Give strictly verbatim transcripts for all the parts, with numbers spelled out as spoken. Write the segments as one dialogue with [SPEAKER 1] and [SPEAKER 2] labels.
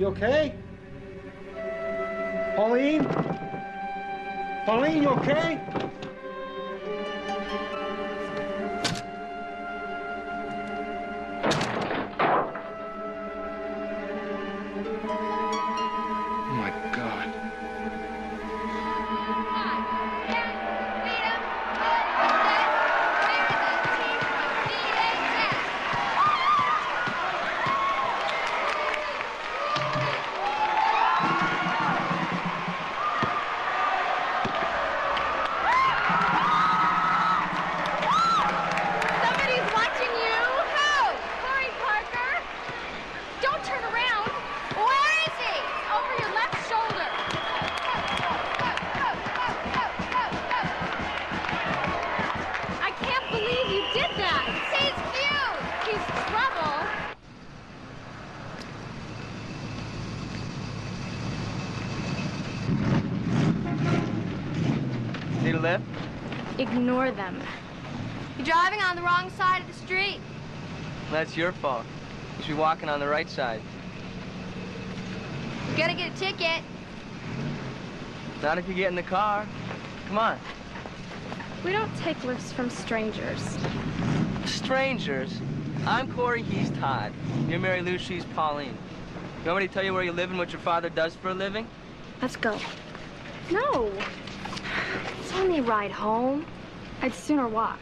[SPEAKER 1] You okay? Pauline? Pauline, you okay?
[SPEAKER 2] Oh my God.
[SPEAKER 3] Need a lift?
[SPEAKER 4] Ignore them.
[SPEAKER 5] You're driving on the wrong side of the street.
[SPEAKER 3] That's your fault. You should be walking on the right side.
[SPEAKER 5] You gotta get a ticket.
[SPEAKER 3] Not if you get in the car. Come on.
[SPEAKER 4] We don't take lifts from strangers.
[SPEAKER 3] Strangers? I'm Corey, he's Todd. You're Mary Lou, she's Pauline. You want me to tell you where you live and what your father does for a living?
[SPEAKER 4] Let's go. No. It's only a ride home. I'd sooner walk.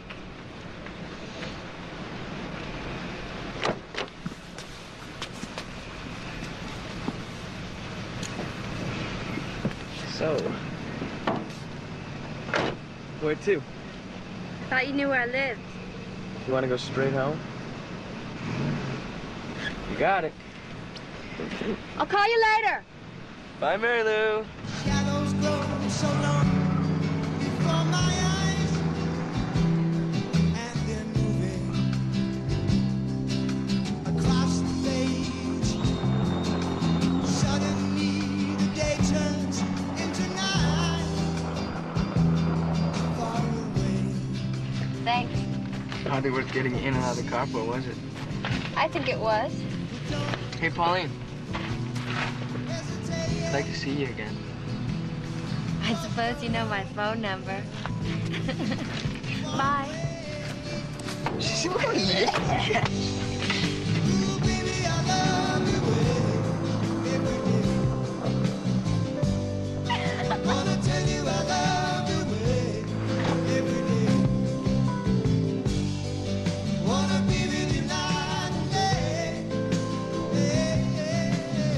[SPEAKER 3] So, where to?
[SPEAKER 4] Thought you knew where I lived.
[SPEAKER 3] You want to go straight home? You got it.
[SPEAKER 5] I'll call you later.
[SPEAKER 3] Bye, Mary Lou.
[SPEAKER 6] Shadows grow so long before my eyes, and they're moving across the page. Suddenly the day turns into night, far away.
[SPEAKER 5] Thanks.
[SPEAKER 3] Hardly worth getting in and out of the car for, was it?
[SPEAKER 5] I think it was.
[SPEAKER 3] Hey, Pauline. I'd like to see you again.
[SPEAKER 5] I suppose you know my phone number.
[SPEAKER 4] Bye.
[SPEAKER 3] She's really nice.
[SPEAKER 6] Ooh, baby, I love you every day. I wanna tell you I love you every day. Wanna be with you night and day. Hey, hey,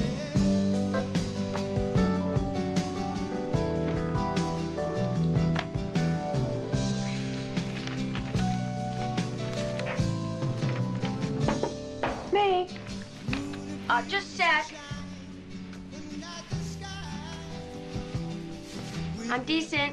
[SPEAKER 4] Me.
[SPEAKER 5] Uh, just a sec. I'm decent.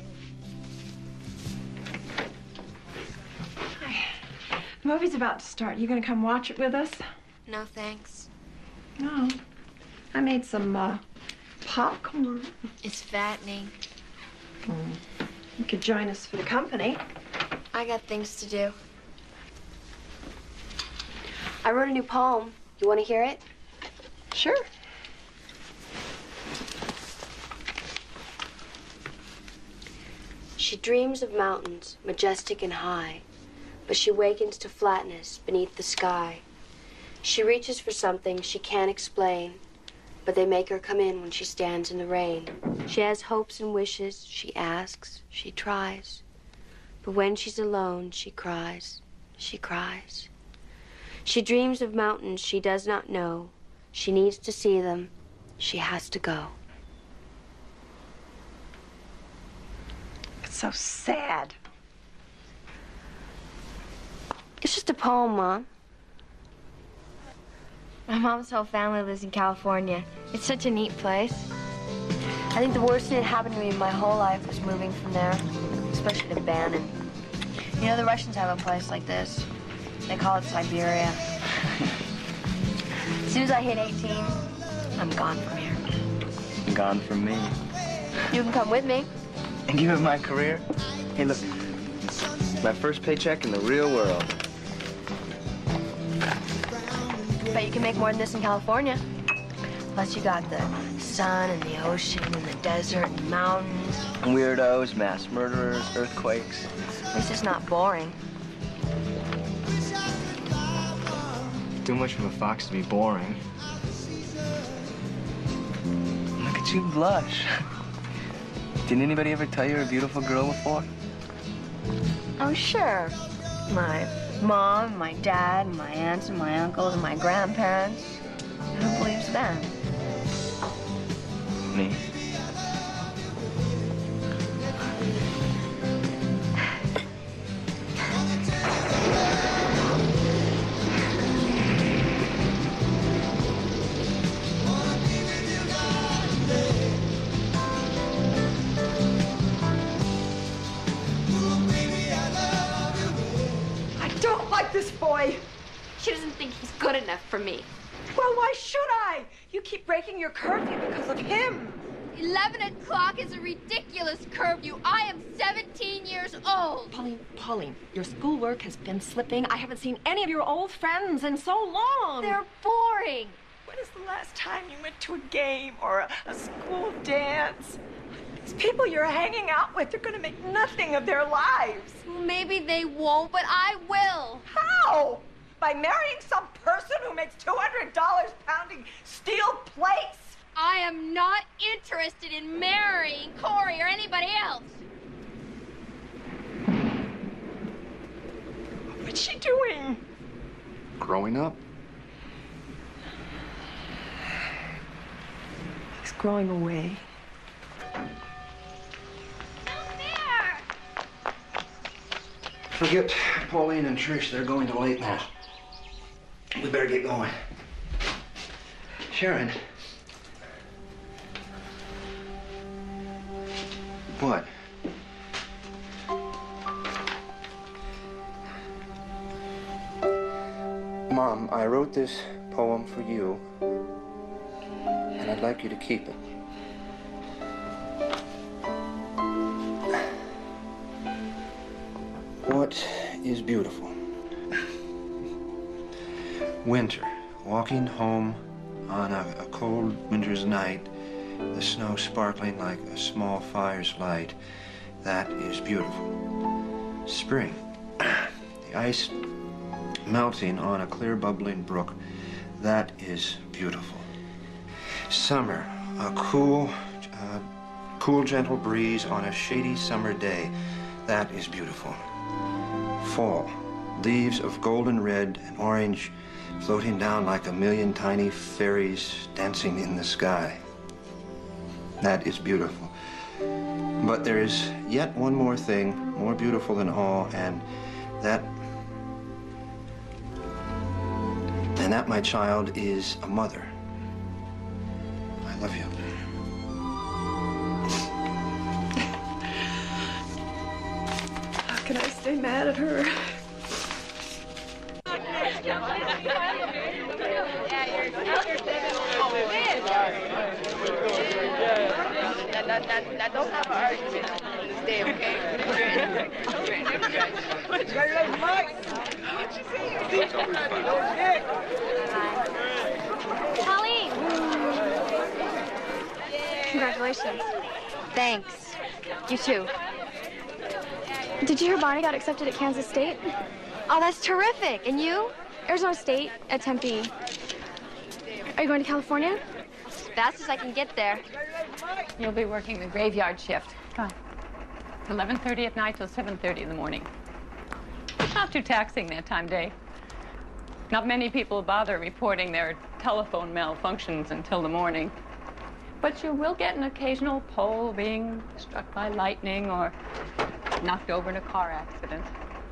[SPEAKER 7] The movie's about to start. You gonna come watch it with us?
[SPEAKER 5] No, thanks.
[SPEAKER 7] No. I made some uh, popcorn.
[SPEAKER 5] It's fattening.
[SPEAKER 7] Mm. You could join us for the company.
[SPEAKER 5] I got things to do. I wrote a new poem. You want to hear it?
[SPEAKER 7] Sure.
[SPEAKER 5] She dreams of mountains, majestic and high, but she wakens to flatness beneath the sky. She reaches for something she can't explain, but they make her come in when she stands in the rain. She has hopes and wishes, she asks, she tries, but when she's alone, she cries, she cries. She dreams of mountains she does not know. She needs to see them. She has to go.
[SPEAKER 7] It's so sad.
[SPEAKER 5] It's just a poem, Mom. My mom's whole family lives in California. It's such a neat place. I think the worst thing that happened to me in my whole life was moving from there, especially to Bannon. You know, the Russians have a place like this. They call it Siberia. As soon as I hit eighteen, I'm gone from here.
[SPEAKER 3] Gone from me.
[SPEAKER 5] You can come with me.
[SPEAKER 3] And give it my career? Hey, look. My first paycheck in the real world.
[SPEAKER 5] Bet you can make more than this in California. Plus you got the sun and the ocean and the desert and mountains.
[SPEAKER 3] Weirdos, mass murderers, earthquakes.
[SPEAKER 5] At least it's not boring.
[SPEAKER 3] Too much of a fox to be boring. Look at you blush. Didn't anybody ever tell you you're a beautiful girl before?
[SPEAKER 5] Oh, sure. My mom, my dad, my aunts and my uncles and my grandparents. Who believes them?
[SPEAKER 3] Me.
[SPEAKER 7] This boy.
[SPEAKER 4] She doesn't think he's good enough for me.
[SPEAKER 7] Well, why should I? You keep breaking your curfew because of him.
[SPEAKER 4] Eleven o'clock is a ridiculous curfew. I am seventeen years old.
[SPEAKER 7] Pauline, Pauline, your schoolwork has been slipping. I haven't seen any of your old friends in so long.
[SPEAKER 4] They're boring.
[SPEAKER 7] When is the last time you went to a game or a, a school dance? These people you're hanging out with, they're going to make nothing of their lives.
[SPEAKER 4] Well, maybe they won't, but I will.
[SPEAKER 7] How? By marrying some person who makes two hundred dollars pounding steel plates?
[SPEAKER 4] I am not interested in marrying Corey or anybody else.
[SPEAKER 7] What's she doing?
[SPEAKER 2] Growing up.
[SPEAKER 7] He's growing away.
[SPEAKER 8] Forget Pauline and Trish. They're going to late now. We better get going. Sharon. What? Mom, I wrote this poem for you, and I'd like you to keep it. What is beautiful? Winter. Walking home on a, a cold winter's night, the snow sparkling like a small fire's light. That is beautiful. Spring. The ice melting on a clear bubbling brook. That is beautiful. Summer. A cool, uh, cool gentle breeze on a shady summer day. That is beautiful. Fall. Leaves of golden red and orange floating down like a million tiny fairies dancing in the sky. That is beautiful. But there is yet one more thing, more beautiful than all, and that, and that, my child, is a mother. I love you.
[SPEAKER 7] How can I stay mad at her?
[SPEAKER 9] Now, don't have an argument on this day, okay? Children, you guys.
[SPEAKER 4] Colleen! Congratulations.
[SPEAKER 5] Thanks. You too.
[SPEAKER 4] Did you hear Bonnie got accepted at Kansas State?
[SPEAKER 5] Oh, that's terrific. And you?
[SPEAKER 4] Arizona State at Tempe. Are you going to California?
[SPEAKER 5] As fast as I can get there.
[SPEAKER 10] You'll be working the graveyard shift. Fine. eleven thirty at night till seven thirty in the morning. Not too taxing that time of day. Not many people bother reporting their telephone malfunctions until the morning. But you will get an occasional pole being struck by lightning or knocked over in a car accident.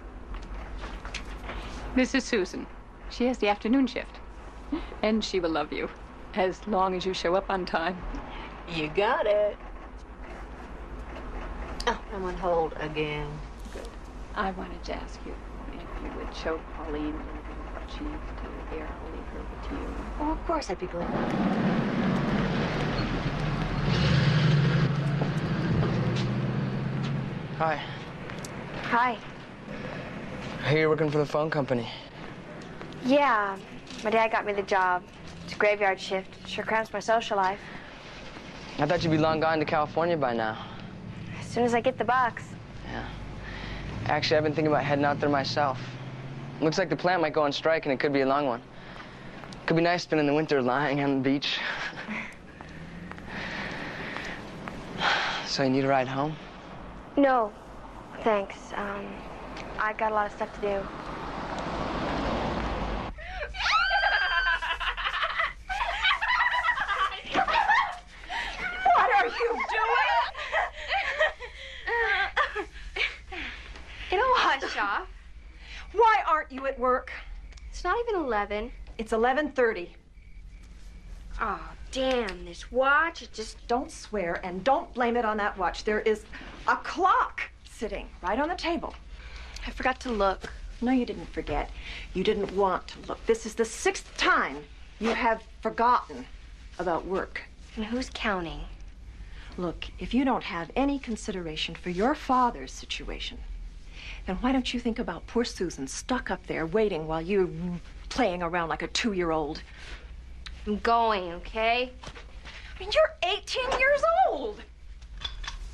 [SPEAKER 10] This is Susan. She has the afternoon shift. And she will love you, as long as you show up on time.
[SPEAKER 9] You got it. Oh, I'm on hold again.
[SPEAKER 10] Good. I wanted to ask you if you would show Pauline a little bit of what she needs to do here. I'll leave her with you.
[SPEAKER 5] Oh, of course I'd be glad.
[SPEAKER 3] Hi.
[SPEAKER 4] Hi.
[SPEAKER 3] I hear you're working for the phone company.
[SPEAKER 5] Yeah, my dad got me the job It's a graveyard shift. Sure cramps my social life.
[SPEAKER 3] I thought you'd be long gone to California by now.
[SPEAKER 5] As soon as I get the box.
[SPEAKER 3] Yeah. Actually, I've been thinking about heading out there myself. Looks like the plant might go on strike, and it could be a long one. Could be nice spending the winter lying on the beach. So you need a ride home?
[SPEAKER 5] No, thanks. Um, I got a lot of stuff to do.
[SPEAKER 7] What are you doing?
[SPEAKER 5] It'll wash off.
[SPEAKER 7] Why aren't you at work?
[SPEAKER 5] It's not even eleven.
[SPEAKER 7] It's eleven thirty.
[SPEAKER 5] Oh, damn, this watch, it just...
[SPEAKER 7] Don't swear and don't blame it on that watch. There is a clock sitting right on the table.
[SPEAKER 5] I forgot to look.
[SPEAKER 7] No, you didn't forget. You didn't want to look. This is the sixth time you have forgotten about work.
[SPEAKER 5] And who's counting?
[SPEAKER 7] Look, if you don't have any consideration for your father's situation, then why don't you think about poor Susan stuck up there waiting while you're playing around like a two-year-old?
[SPEAKER 5] I'm going, okay?
[SPEAKER 7] I mean, you're eighteen years old. I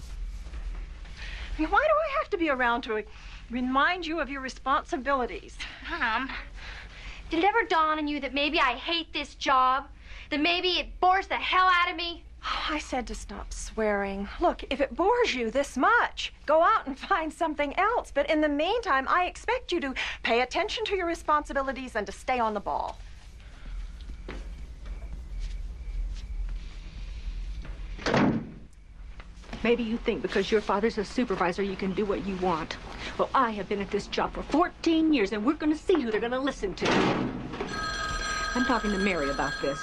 [SPEAKER 7] mean, why do I have to be around to remind you of your responsibilities?
[SPEAKER 5] Mom, did it ever dawn on you that maybe I hate this job? That maybe it bores the hell out of me?
[SPEAKER 7] Oh, I said to stop swearing. Look, if it bores you this much, go out and find something else. But in the meantime, I expect you to pay attention to your responsibilities and to stay on the ball.
[SPEAKER 11] Maybe you think because your father's a supervisor, you can do what you want. Well, I have been at this job for fourteen years, and we're going to see who they're going to listen to. I'm talking to Mary about this.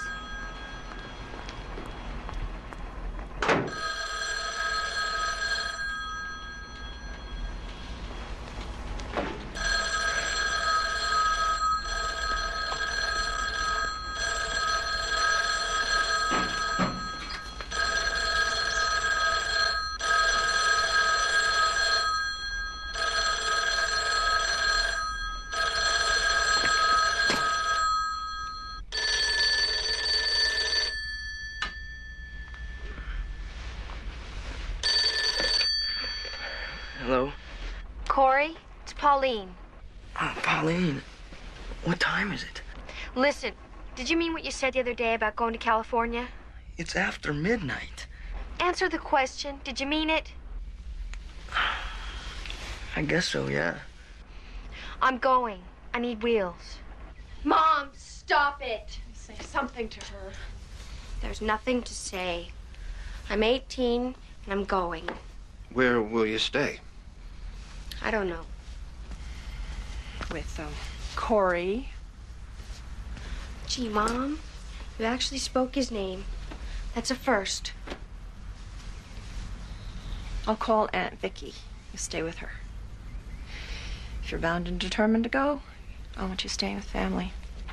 [SPEAKER 3] Hello?
[SPEAKER 5] Corey, it's Pauline.
[SPEAKER 3] Oh, Pauline. What time is it?
[SPEAKER 5] Listen, did you mean what you said the other day about going to California?
[SPEAKER 3] It's after midnight.
[SPEAKER 5] Answer the question. Did you mean it?
[SPEAKER 3] I guess so, yeah.
[SPEAKER 5] I'm going. I need wheels. Mom, stop it.
[SPEAKER 7] Say something to her.
[SPEAKER 5] There's nothing to say. I'm eighteen and I'm going.
[SPEAKER 8] Where will you stay?
[SPEAKER 5] I don't know.
[SPEAKER 7] With, um, Corey.
[SPEAKER 5] Gee, Mom, you actually spoke his name. That's a first.
[SPEAKER 7] I'll call Aunt Vicky. You stay with her. If you're bound and determined to go, I want you staying with family.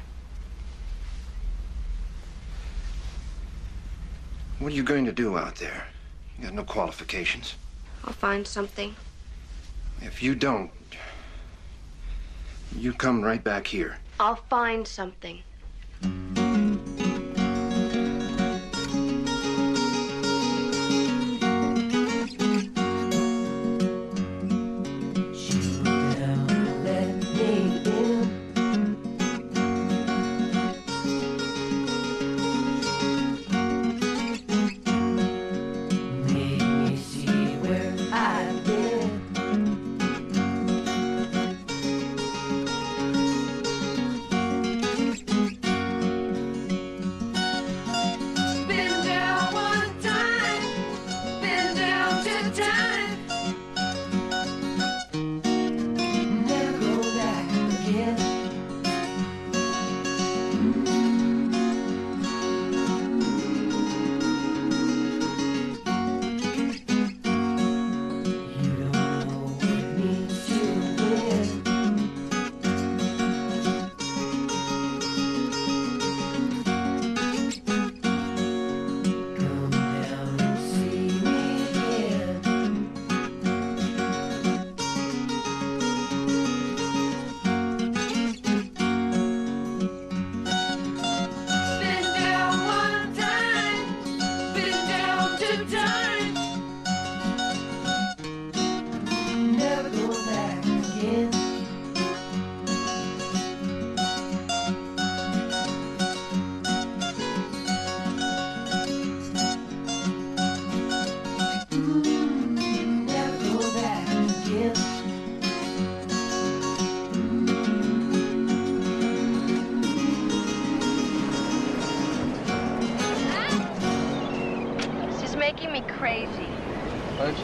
[SPEAKER 8] What are you going to do out there? You got no qualifications.
[SPEAKER 5] I'll find something.
[SPEAKER 8] If you don't, you come right back here.
[SPEAKER 5] I'll find something.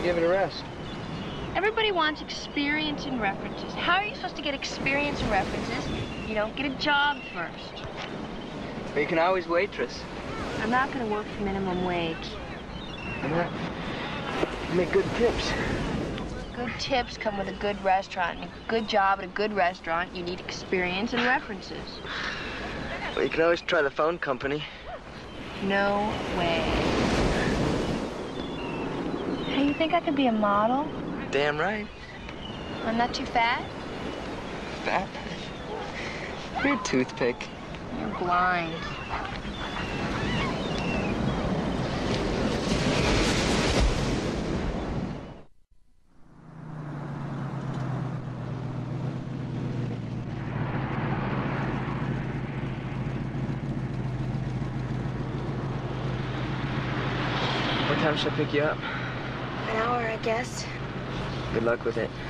[SPEAKER 3] give it a rest.
[SPEAKER 5] Everybody wants experience and references. How are you supposed to get experience and references? You don't get a job first.
[SPEAKER 3] But you can always waitress.
[SPEAKER 5] I'm not going to work for minimum wage.
[SPEAKER 3] And that, you make good tips.
[SPEAKER 5] Good tips come with a good restaurant. And a good job at a good restaurant, you need experience and references.
[SPEAKER 3] Well, you can always try the phone company.
[SPEAKER 5] No way. Hey, you think I could be a model?
[SPEAKER 3] Damn right.
[SPEAKER 5] I'm not too fat?
[SPEAKER 3] Fat? You're a toothpick.
[SPEAKER 5] You're blind.
[SPEAKER 3] What time should I pick you up?
[SPEAKER 5] An hour, I guess.
[SPEAKER 3] Good luck with it.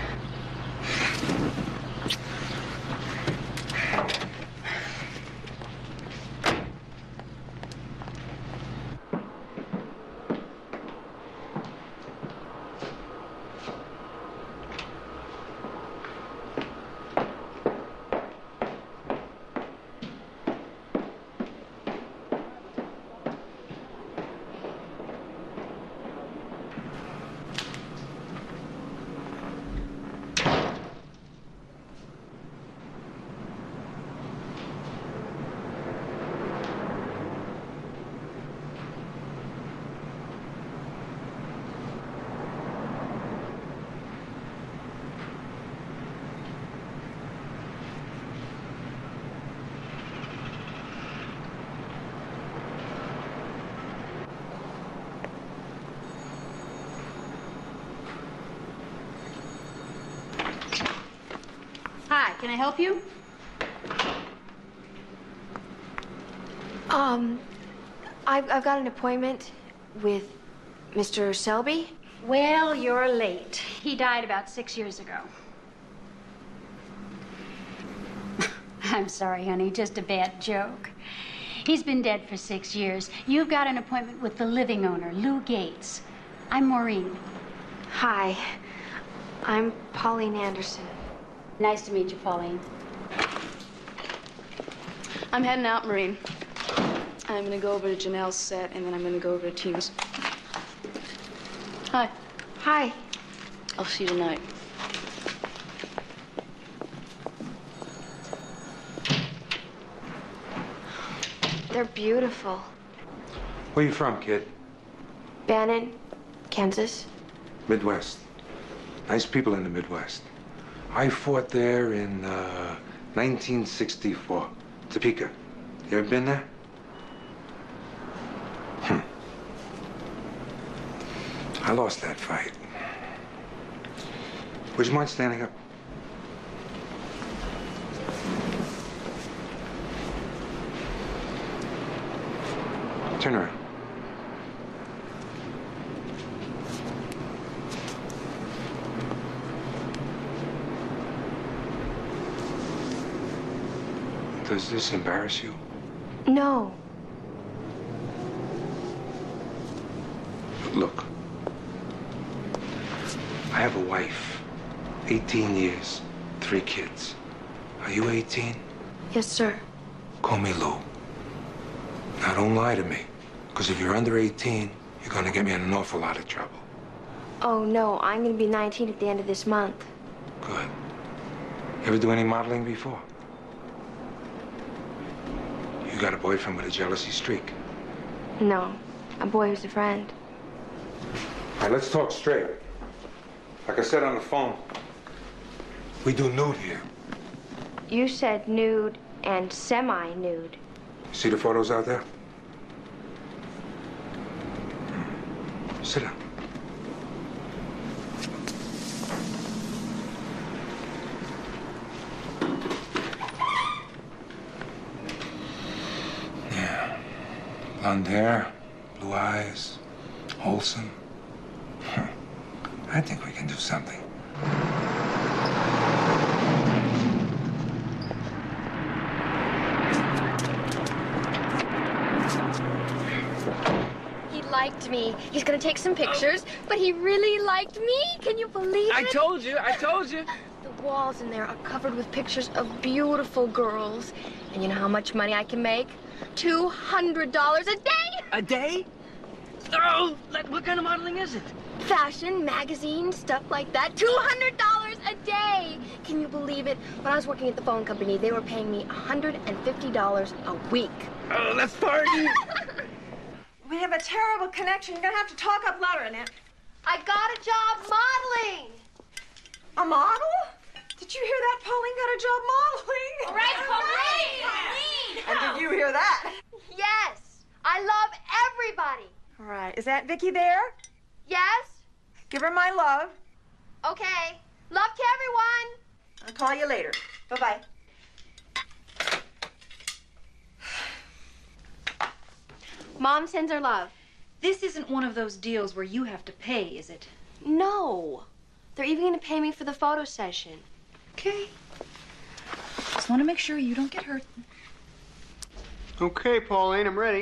[SPEAKER 12] Hi, can I help you?
[SPEAKER 5] Um, I've, I've got an appointment with Mister Selby.
[SPEAKER 12] Well, you're late. He died about six years ago. I'm sorry, honey, just a bad joke. He's been dead for six years. You've got an appointment with the living owner, Lou Gates. I'm Maureen.
[SPEAKER 5] Hi, I'm Pauline Anderson.
[SPEAKER 12] Nice to meet you, Pauline.
[SPEAKER 13] I'm heading out, Maureen. I'm gonna go over to Janelle's set, and then I'm gonna go over to Tina's. Hi.
[SPEAKER 5] Hi.
[SPEAKER 13] I'll see you tonight.
[SPEAKER 5] They're beautiful.
[SPEAKER 14] Where you from, kid?
[SPEAKER 5] Bannon, Kansas.
[SPEAKER 14] Midwest. Nice people in the Midwest. I fought there in uh, nineteen sixty-four. Topeka. You ever been there? Hmm. I lost that fight. Would you mind standing up? Turn around. Does this embarrass you?
[SPEAKER 5] No.
[SPEAKER 14] Look, I have a wife, eighteen years, three kids. Are you eighteen?
[SPEAKER 5] Yes, sir.
[SPEAKER 14] Call me Lou. Now, don't lie to me, because if you're under eighteen, you're going to get me in an awful lot of trouble.
[SPEAKER 5] Oh, no, I'm going to be nineteen at the end of this month.
[SPEAKER 14] Good. You ever do any modeling before? You got a boyfriend with a jealousy streak?
[SPEAKER 5] No, a boy who's a friend.
[SPEAKER 14] All right, let's talk straight. Like I said on the phone, we do nude here.
[SPEAKER 5] You said nude and semi-nude.
[SPEAKER 14] See the photos out there? Sit down. Yeah. Blonde hair, blue eyes, wholesome. I think we can do something.
[SPEAKER 5] He'd like to
[SPEAKER 4] to me. He's gonna take some pictures, but he really liked me. Can you believe it?
[SPEAKER 3] I told you, I told you.
[SPEAKER 4] The walls in there are covered with pictures of beautiful girls. And you know how much money I can make? two hundred dollars a day!
[SPEAKER 3] A day? Oh, like, what kind of modeling is it?
[SPEAKER 4] Fashion, magazine, stuff like that. two hundred dollars a day! Can you believe it? When I was working at the phone company, they were paying me one hundred fifty dollars a week.
[SPEAKER 3] Oh, let's party!
[SPEAKER 7] We have a terrible connection. You're gonna have to talk up louder, Annette.
[SPEAKER 5] I got a job modeling.
[SPEAKER 7] A model? Did you hear that? Pauline got a job modeling.
[SPEAKER 5] All right, Pauline!
[SPEAKER 7] And did you hear that?
[SPEAKER 5] Yes, I love everybody.
[SPEAKER 7] All right. Is that Vicky there?
[SPEAKER 5] Yes?
[SPEAKER 7] Give her my love.
[SPEAKER 5] Okay. Love to everyone.
[SPEAKER 7] I'll call you later. Bye-bye.
[SPEAKER 5] Mom sends her love.
[SPEAKER 15] This isn't one of those deals where you have to pay, is it?
[SPEAKER 5] No. They're even going to pay me for the photo session.
[SPEAKER 15] Okay. Just want to make sure you don't get hurt.
[SPEAKER 8] Okay, Pauline, I'm ready.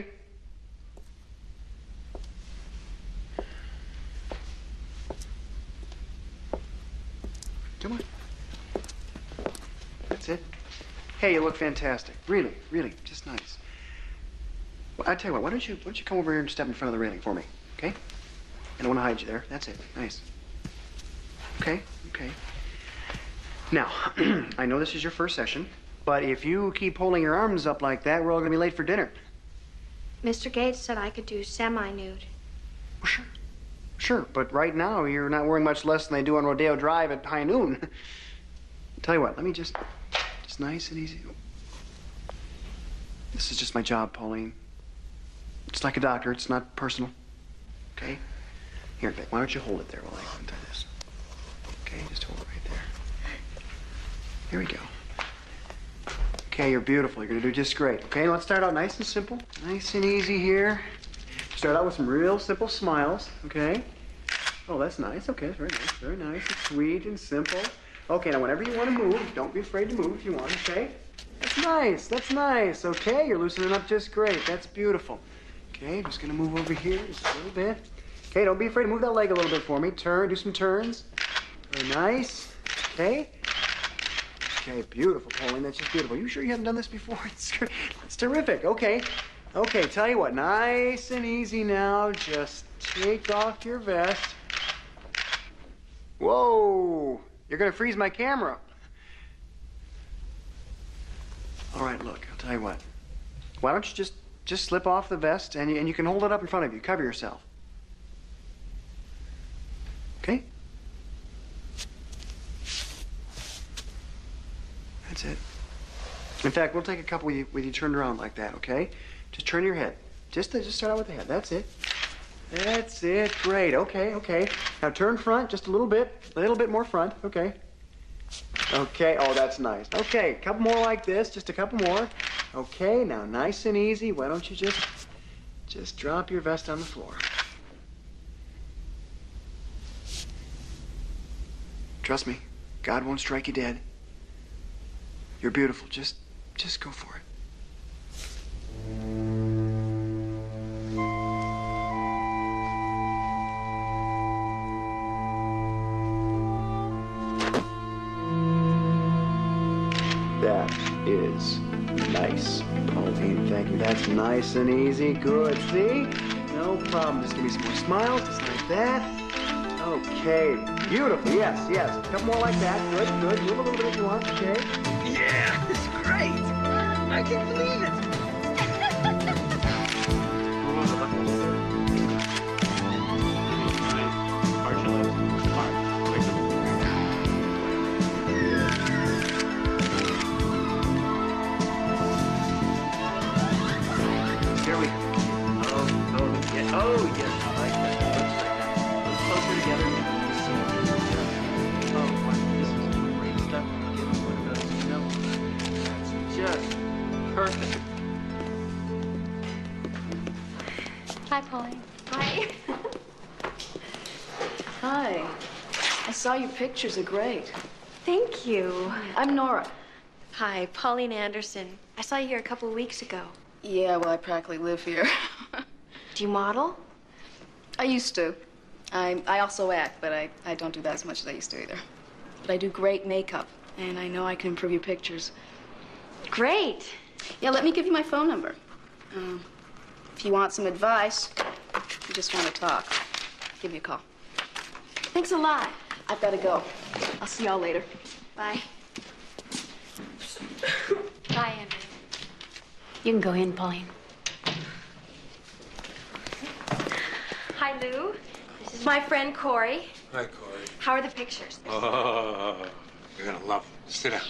[SPEAKER 8] Come on. That's it. Hey, you look fantastic. Really, really, just nice. Well, I tell you what, why don't you why don't you come over here and step in front of the railing for me, okay? I don't want to hide you there. That's it. Nice. Okay, okay. Now, I know this is your first session, but if you keep holding your arms up like that, we're all gonna be late for dinner.
[SPEAKER 5] Mister Gates said I could do semi-nude.
[SPEAKER 8] Well, sure. Sure, but right now you're not wearing much less than they do on Rodeo Drive at high noon. Tell you what, let me just, just nice and easy. This is just my job, Pauline. It's like a doctor, it's not personal. Okay? Here, Vic, why don't you hold it there while I untie this? Okay, just hold it right there. Here we go. Okay, you're beautiful. You're gonna do just great. Okay, let's start out nice and simple. Nice and easy here. Start out with some real simple smiles, okay? Oh, that's nice. Okay, that's very nice. Very nice and sweet and simple. Okay, now whenever you want to move, don't be afraid to move if you want, okay? That's nice. That's nice. Okay, you're loosening up just great. That's beautiful. Okay, just gonna move over here just a little bit. Okay, don't be afraid to move that leg a little bit for me. Turn, do some turns. Very nice. Okay. Okay, beautiful, Pauline. That's just beautiful. You sure you haven't done this before? It's, it's terrific. Okay. Okay, tell you what, nice and easy now. Just take off your vest. Whoa, you're gonna freeze my camera. All right, look, I'll tell you what. Why don't you just, just slip off the vest and you, and you can hold it up in front of you. Cover yourself. Okay? That's it. In fact, we'll take a couple with you, with you turned around like that, okay? Just turn your head. Just, just start out with the head. That's it. That's it. Great. Okay, okay. Now turn front just a little bit. A little bit more front. Okay. Okay. Oh, that's nice. Okay, a couple more like this. Just a couple more. Okay, now nice and easy. Why don't you just, just drop your vest on the floor. Trust me, God won't strike you dead. You're beautiful. Just, just go for it. That is nice, Pauline. Thank you. That's nice and easy. Good. See? No problem. Just give me some more smiles, just like that. Okay. Beautiful. Yes, yes. A couple more like that. Good, good. Move a little bit if you want. Okay.
[SPEAKER 3] Yeah, it's great. I can't believe it.
[SPEAKER 8] Here we go. Oh, oh, yeah. Oh, yes. I like that. A little closer together. Oh, wow. This is great stuff. Give us one of those. You know, that's just perfect.
[SPEAKER 5] Hi, Pauline. Hi.
[SPEAKER 13] Hi. I saw your pictures are great.
[SPEAKER 5] Thank you.
[SPEAKER 13] I'm Nora.
[SPEAKER 5] Hi, Pauline Anderson. I saw you here a couple of weeks ago.
[SPEAKER 13] Yeah, well, I practically live here.
[SPEAKER 5] Do you model?
[SPEAKER 13] I used to. I, I also act, but I, I don't do that as much as I used to either. But I do great makeup, and I know I can improve your pictures.
[SPEAKER 4] Great.
[SPEAKER 13] Yeah, let me give you my phone number. Um, if you want some advice, you just want to talk, give me a call.
[SPEAKER 4] Thanks a lot.
[SPEAKER 13] I've got to go. I'll see y'all later.
[SPEAKER 4] Bye.
[SPEAKER 12] Bye, Andrew. You can go in, Pauline.
[SPEAKER 4] Hi, Lou. This is my friend Corey.
[SPEAKER 14] Hi, Corey.
[SPEAKER 4] How are the pictures?
[SPEAKER 14] Oh, you're gonna love them. Sit down.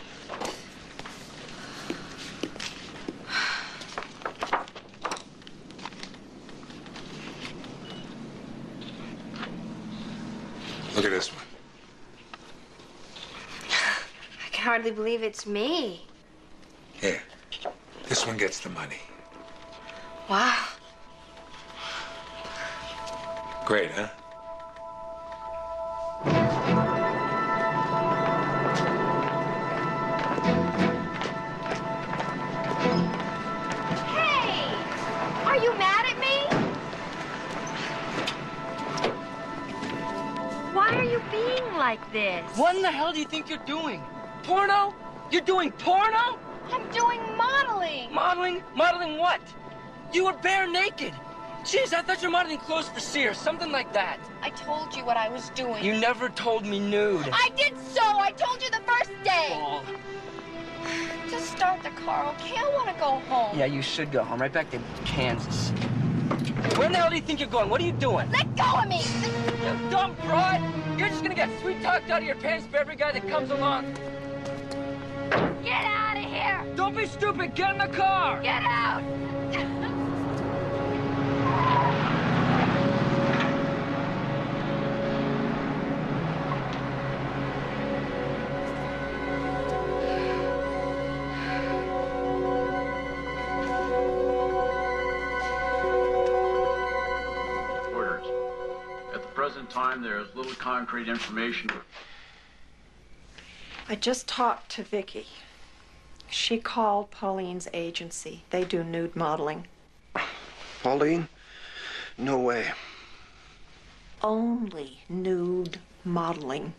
[SPEAKER 14] Look at this one.
[SPEAKER 4] I can hardly believe it's me.
[SPEAKER 14] Here. This one gets the money.
[SPEAKER 4] Wow.
[SPEAKER 14] Great, huh?
[SPEAKER 4] Hey! Are you mad at me? Why are you being like this?
[SPEAKER 3] What in the hell do you think you're doing? Porno? You're doing porno?
[SPEAKER 4] I'm doing modeling.
[SPEAKER 3] Modeling? Modeling what? You were bare naked. Jeez, I thought you were modeling clothes for Sears, something like that.
[SPEAKER 4] I told you what I was doing.
[SPEAKER 3] You never told me nude.
[SPEAKER 4] I did so. I told you the first day.
[SPEAKER 3] Ball.
[SPEAKER 4] Just start the car, okay? I want to go home.
[SPEAKER 3] Yeah, you should go home, right back to Kansas. Where in the hell do you think you're going? What are you doing?
[SPEAKER 4] Let go of me!
[SPEAKER 3] You dumb broad! You're just gonna get sweet-talked out of your pants for every guy that comes along.
[SPEAKER 4] Get out of here!
[SPEAKER 3] Don't be stupid! Get in the car!
[SPEAKER 4] Get out!
[SPEAKER 16] Orders. At the present time, there is little concrete information.
[SPEAKER 7] I just talked to Vicky. She called Pauline's agency. They do nude modeling.
[SPEAKER 8] Pauline? No way.
[SPEAKER 7] Only nude modeling.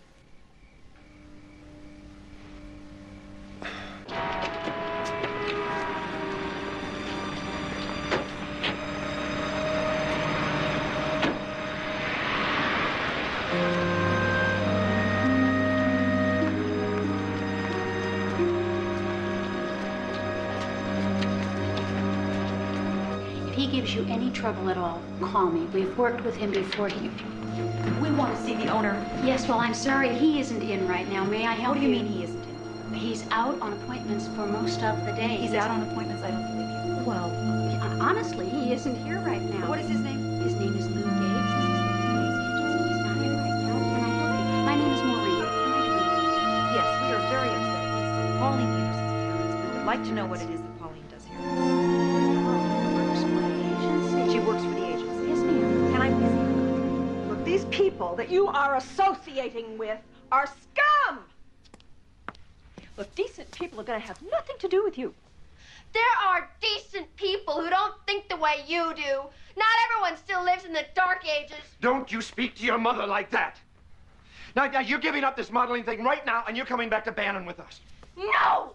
[SPEAKER 12] If he gives you any trouble at all, call me. We've worked with him before. He...
[SPEAKER 15] We want to see the owner.
[SPEAKER 12] Yes, well, I'm sorry. He isn't in right now. May I help
[SPEAKER 15] What
[SPEAKER 12] you?
[SPEAKER 15] do you mean he isn't in?
[SPEAKER 12] He's out on appointments for most of the day.
[SPEAKER 15] He's out on appointments? I don't believe you.
[SPEAKER 12] Well, honestly, he isn't here right now.
[SPEAKER 15] What is his name?
[SPEAKER 12] His name is Lou Gates. This is the Lou Gates agency. He's not in right now. Can I help you? My name is Maureen. Can I do it?
[SPEAKER 15] Yes, we are very upset. He's Pauline Anderson's parents. We would like to know what it is that Pauline does here.
[SPEAKER 12] Works for the agency.
[SPEAKER 15] She works for the agency.
[SPEAKER 12] Yes, ma'am.
[SPEAKER 15] Can I please see her?
[SPEAKER 7] Look, these people that you are associating with are scum! Look, decent people are going to have nothing to do with you.
[SPEAKER 4] There are decent people who don't think the way you do. Not everyone still lives in the dark ages.
[SPEAKER 1] Don't you speak to your mother like that. Now, now you're giving up this modeling thing right now, and you're coming back to Bannon with us.
[SPEAKER 4] No!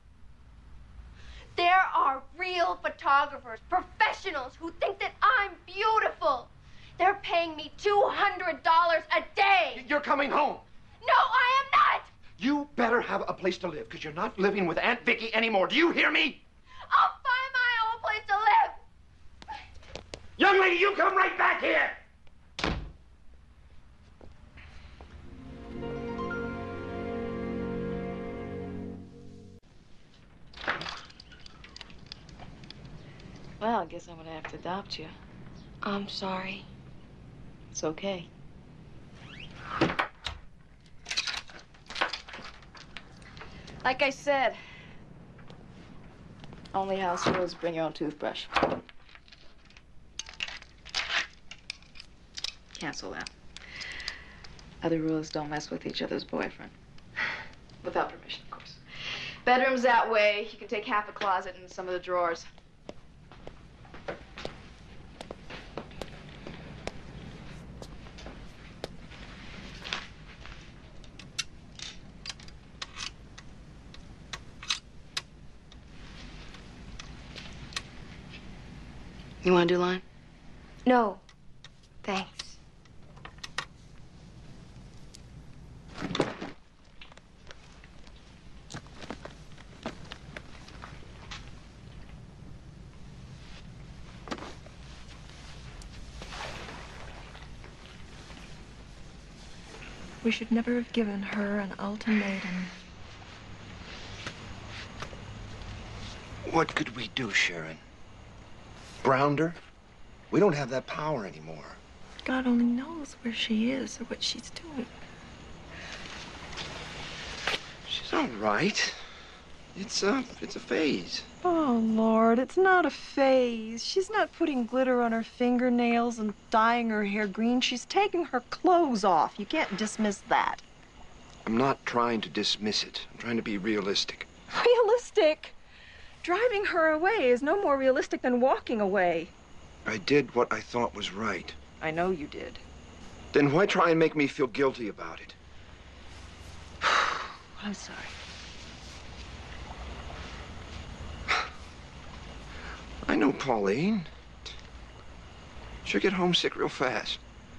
[SPEAKER 4] There are real photographers, professionals, who think that I'm beautiful. They're paying me two hundred dollars a day.
[SPEAKER 1] You're coming home.
[SPEAKER 4] No, I am not.
[SPEAKER 1] You better have a place to live, because you're not living with Aunt Vicky anymore. Do you hear me?
[SPEAKER 4] I'll find my own place to live.
[SPEAKER 1] Young lady, you come right back here.
[SPEAKER 13] Well, I guess I'm gonna have to adopt you.
[SPEAKER 4] I'm sorry.
[SPEAKER 13] It's okay. Like I said, only house rules, bring your own toothbrush. Cancel that. Other rules, don't mess with each other's boyfriend. Without permission, of course. Bedroom's that way. You can take half a closet and some of the drawers.
[SPEAKER 5] You want to do line?
[SPEAKER 4] No, thanks.
[SPEAKER 7] We should never have given her an ultimatum.
[SPEAKER 8] What could we do, Sharon? Ground her? We don't have that power anymore.
[SPEAKER 7] God only knows where she is or what she's doing.
[SPEAKER 8] She's all right. It's a, it's a phase.
[SPEAKER 7] Oh, Lord, it's not a phase. She's not putting glitter on her fingernails and dyeing her hair green. She's taking her clothes off. You can't dismiss that.
[SPEAKER 8] I'm not trying to dismiss it. I'm trying to be realistic.
[SPEAKER 7] Realistic? Driving her away is no more realistic than walking away.
[SPEAKER 8] I did what I thought was right.
[SPEAKER 7] I know you did.
[SPEAKER 8] Then why try and make me feel guilty about it?
[SPEAKER 7] I'm sorry.
[SPEAKER 8] I know Pauline. She'll get homesick real fast.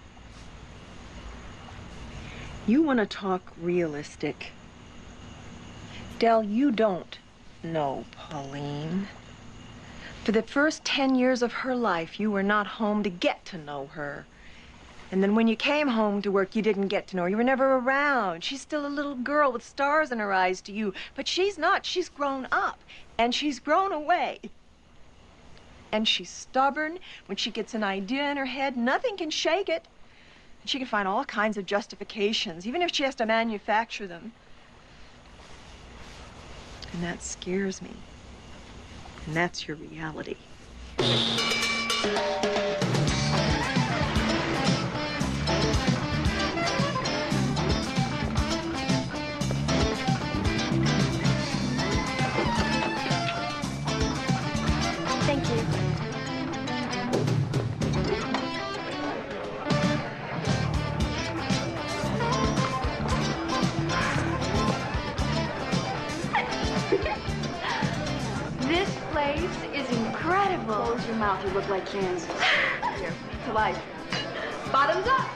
[SPEAKER 7] You want to talk realistic. Del, you don't know Pauline. For the first ten years of her life, you were not home to get to know her. And then when you came home to work, you didn't get to know her. You were never around. She's still a little girl with stars in her eyes to you. But she's not. She's grown up. And she's grown away. And she's stubborn. When she gets an idea in her head, nothing can shake it. And she can find all kinds of justifications, even if she has to manufacture them. And that scares me. And that's your reality.
[SPEAKER 4] Thank you.
[SPEAKER 5] This place is incredible. Close your mouth, you look like Kansas. Here, to life. Bottoms up.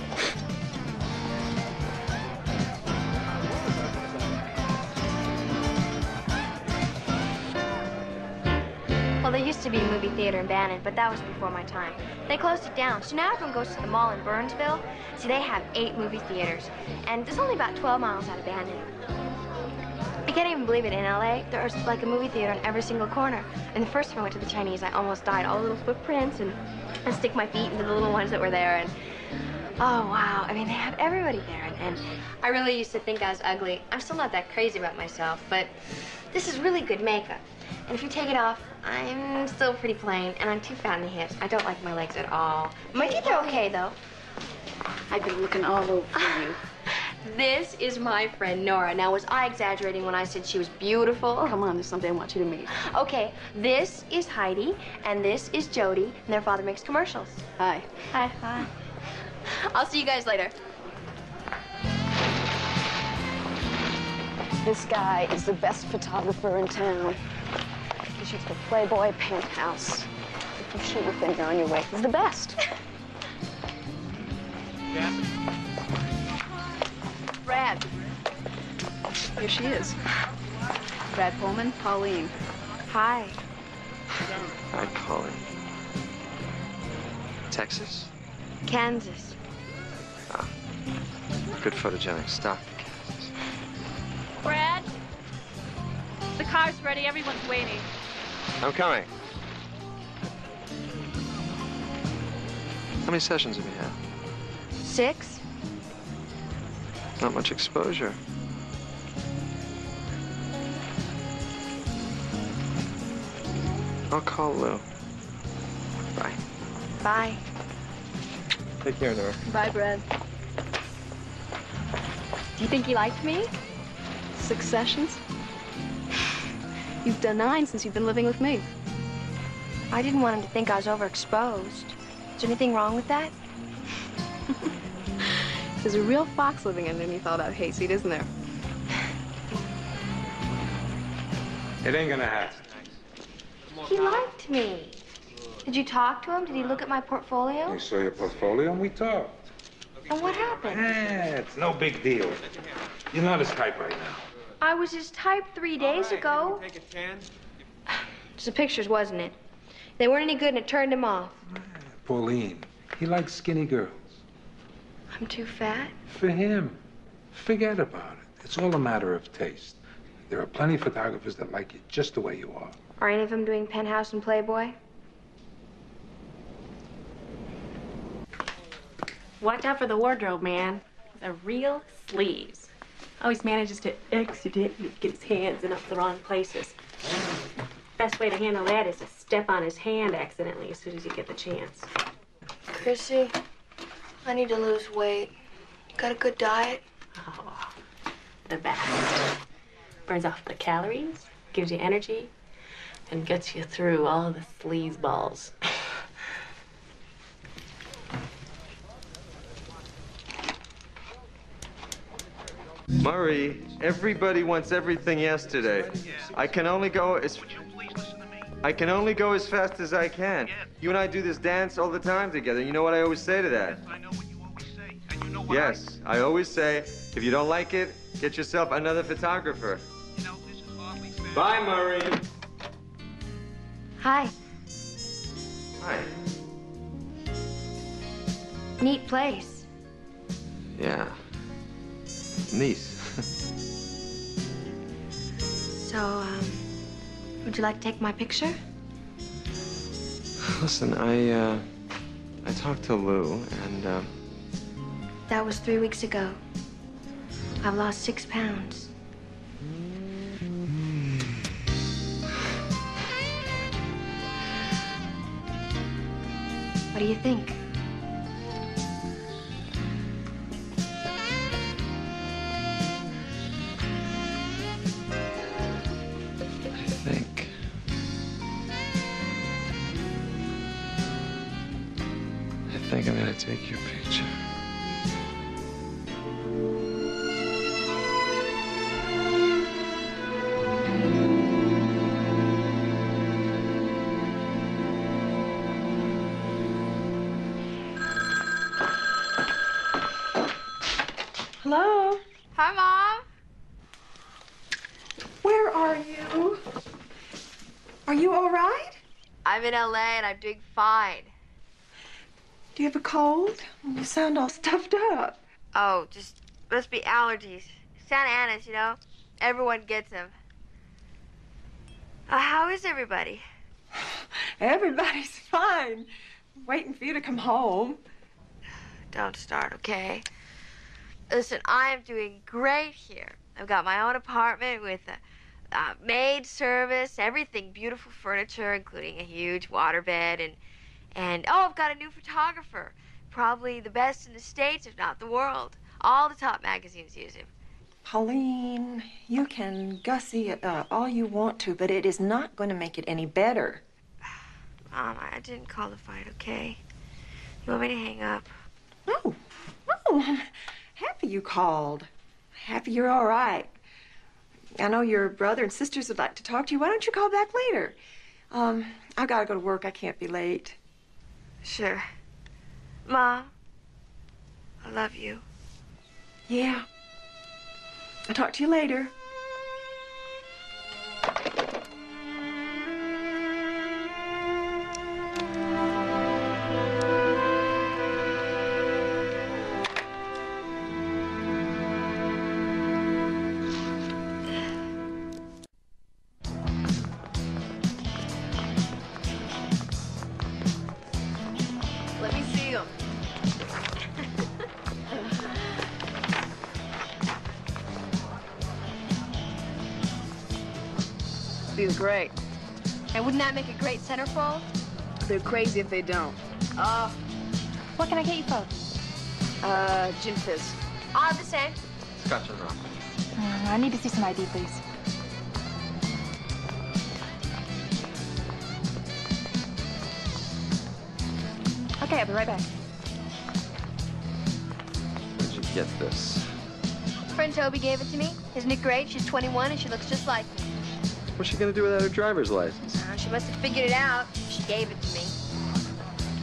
[SPEAKER 4] Well, there used to be a movie theater in Bannon, but that was before my time. They closed it down, so now everyone goes to the mall in Burnsville. See, they have eight movie theaters, and there's only about twelve miles out of Bannon. I can't even believe it. In L A, there's like a movie theater in every single corner. And the first time I went to the Chinese, I almost died. All the little footprints, and I stick my feet into the little ones that were there, and oh, wow. I mean, they have everybody there, and, and I really used to think I was ugly. I'm still not that crazy about myself, but this is really good makeup. And if you take it off, I'm still pretty plain, and I'm too fat in the hips. I don't like my legs at all. My teeth are okay, though.
[SPEAKER 5] I've been looking all over for you.
[SPEAKER 4] This is my friend Nora. Now, was I exaggerating when I said she was beautiful?
[SPEAKER 5] Come on, there's something I want you to meet.
[SPEAKER 4] Okay, this is Heidi, and this is Jody, and their father makes commercials.
[SPEAKER 5] Hi.
[SPEAKER 4] Hi. Hi. I'll see you guys later.
[SPEAKER 5] This guy is the best photographer in town. He shoots for Playboy, Penthouse. If you shoot your finger on your way, he's the best. Brad. Here she is. Brad Pullman, Pauline.
[SPEAKER 4] Hi.
[SPEAKER 2] Hi, Pauline. Texas?
[SPEAKER 4] Kansas.
[SPEAKER 2] Ah, good photogenic stock in Kansas.
[SPEAKER 10] Brad, the car's ready. Everyone's waiting.
[SPEAKER 2] I'm coming. How many sessions have you had?
[SPEAKER 4] Six?
[SPEAKER 2] Not much exposure. I'll call Lou. Bye.
[SPEAKER 4] Bye.
[SPEAKER 2] Take care, Nora.
[SPEAKER 5] Bye, Brad.
[SPEAKER 11] Do you think he liked me?
[SPEAKER 5] Six sessions? You've done nine since you've been living with me.
[SPEAKER 4] I didn't want him to think I was overexposed. Is there anything wrong with that?
[SPEAKER 5] There's a real fox living underneath all that hayseed, isn't there?
[SPEAKER 14] It ain't gonna happen.
[SPEAKER 4] He liked me. Did you talk to him? Did he look at my portfolio?
[SPEAKER 14] You saw your portfolio and we talked.
[SPEAKER 4] And what happened?
[SPEAKER 14] Eh, it's no big deal. You're not his type right now.
[SPEAKER 4] I was his type three days ago.
[SPEAKER 1] Take a ten.
[SPEAKER 4] It's the pictures, wasn't it? They weren't any good and it turned him off.
[SPEAKER 14] Pauline, he likes skinny girls.
[SPEAKER 4] I'm too fat?
[SPEAKER 14] For him. Forget about it. It's all a matter of taste. There are plenty of photographers that like you just the way you are.
[SPEAKER 4] Are any of them doing Penthouse and Playboy?
[SPEAKER 17] Watch out for the wardrobe, man. They're real sleeves. Always manages to accidentally get his hands in up the wrong places. Best way to handle that is to step on his hand accidentally as soon as you get the chance.
[SPEAKER 5] Chrissy, I need to lose weight. Got a good diet?
[SPEAKER 17] Oh, the best. Burns off the calories, gives you energy, and gets you through all the sleaze balls.
[SPEAKER 2] Murray, everybody wants everything yesterday. I can only go as... I can only go as fast as I can. You and I do this dance all the time together. You know what I always say to that? I know what you always say. And you know what? Yes, I always say, if you don't like it, get yourself another photographer. You know, this is hardly fair. Bye, Murray.
[SPEAKER 4] Hi.
[SPEAKER 2] Hi.
[SPEAKER 4] Neat place.
[SPEAKER 2] Yeah. Nice.
[SPEAKER 4] So, um, would you like to take my picture?
[SPEAKER 2] Listen, I, uh, I talked to Lou, and, uh...
[SPEAKER 4] That was three weeks ago. I've lost six pounds. What do you think?
[SPEAKER 2] I think... I think I'm gonna take your picture.
[SPEAKER 7] Hello?
[SPEAKER 4] Hi, Mom.
[SPEAKER 7] Where are you? Are you all right?
[SPEAKER 4] I'm in L A and I'm doing fine.
[SPEAKER 7] Do you have a cold? You sound all stuffed up.
[SPEAKER 4] Oh, just must be allergies. Santa Ana's, you know. Everyone gets them. Uh, how is everybody?
[SPEAKER 7] Everybody's fine. Waiting for you to come home.
[SPEAKER 4] Don't start, okay? Listen, I am doing great here. I've got my own apartment with a, a maid service, everything, beautiful furniture, including a huge waterbed, and and oh, I've got a new photographer, probably the best in the States, if not the world. All the top magazines use him.
[SPEAKER 7] Pauline, you can gussy uh, all you want to, but it is not going to make it any better.
[SPEAKER 4] Mom, I didn't call the fight, okay? You want me to hang up?
[SPEAKER 7] Oh, oh, I'm happy you called. Happy you're all right. I know your brother and sisters would like to talk to you. Why don't you call back later? Um, I've got to go to work. I can't be late.
[SPEAKER 4] Sure. Mom, I love you.
[SPEAKER 7] Yeah. I'll talk to you later.
[SPEAKER 13] Let me see them. These are great.
[SPEAKER 4] And wouldn't that make a great centerfold?
[SPEAKER 13] They're crazy if they don't.
[SPEAKER 4] Uh, what can I get you for?
[SPEAKER 13] Uh, gin fizz.
[SPEAKER 4] I'll have the same.
[SPEAKER 2] Scotch and rock.
[SPEAKER 4] Mm, I need to see some I D, please. Okay, I'll be right back.
[SPEAKER 2] Where'd you get this?
[SPEAKER 4] Friend Toby gave it to me. Isn't it great? She's twenty-one and she looks just like me.
[SPEAKER 2] What's she gonna do without her driver's license?
[SPEAKER 4] Uh, she must have figured it out. She gave it to me.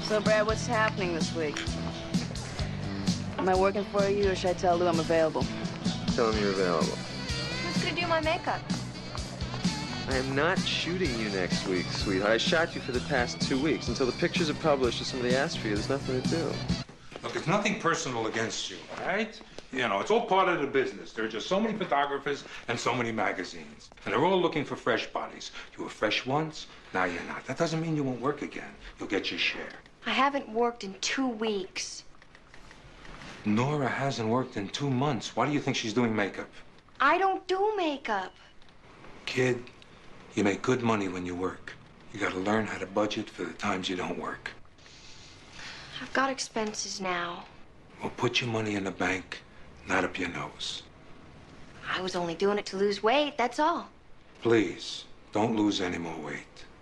[SPEAKER 3] So, Brad, what's happening this week? Am I working for you, or should I tell Lou I'm available?
[SPEAKER 2] Tell him you're available.
[SPEAKER 4] Who's gonna do my makeup?
[SPEAKER 2] I am not shooting you next week, sweetheart. I shot you for the past two weeks. Until the pictures are published or somebody asks for you, there's nothing to do.
[SPEAKER 14] Look, it's nothing personal against you, all right? You know, it's all part of the business. There are just so many photographers and so many magazines. And they're all looking for fresh bodies. You were fresh once, now you're not. That doesn't mean you won't work again. You'll get your share.
[SPEAKER 4] I haven't worked in two weeks.
[SPEAKER 14] Nora hasn't worked in two months. Why do you think she's doing makeup?
[SPEAKER 4] I don't do makeup.
[SPEAKER 14] Kid, you make good money when you work. You gotta learn how to budget for the times you don't work.
[SPEAKER 4] I've got expenses now.
[SPEAKER 14] Well, put your money in the bank, not up your nose.
[SPEAKER 4] I was only doing it to lose weight, that's all.
[SPEAKER 14] Please, don't lose any more weight.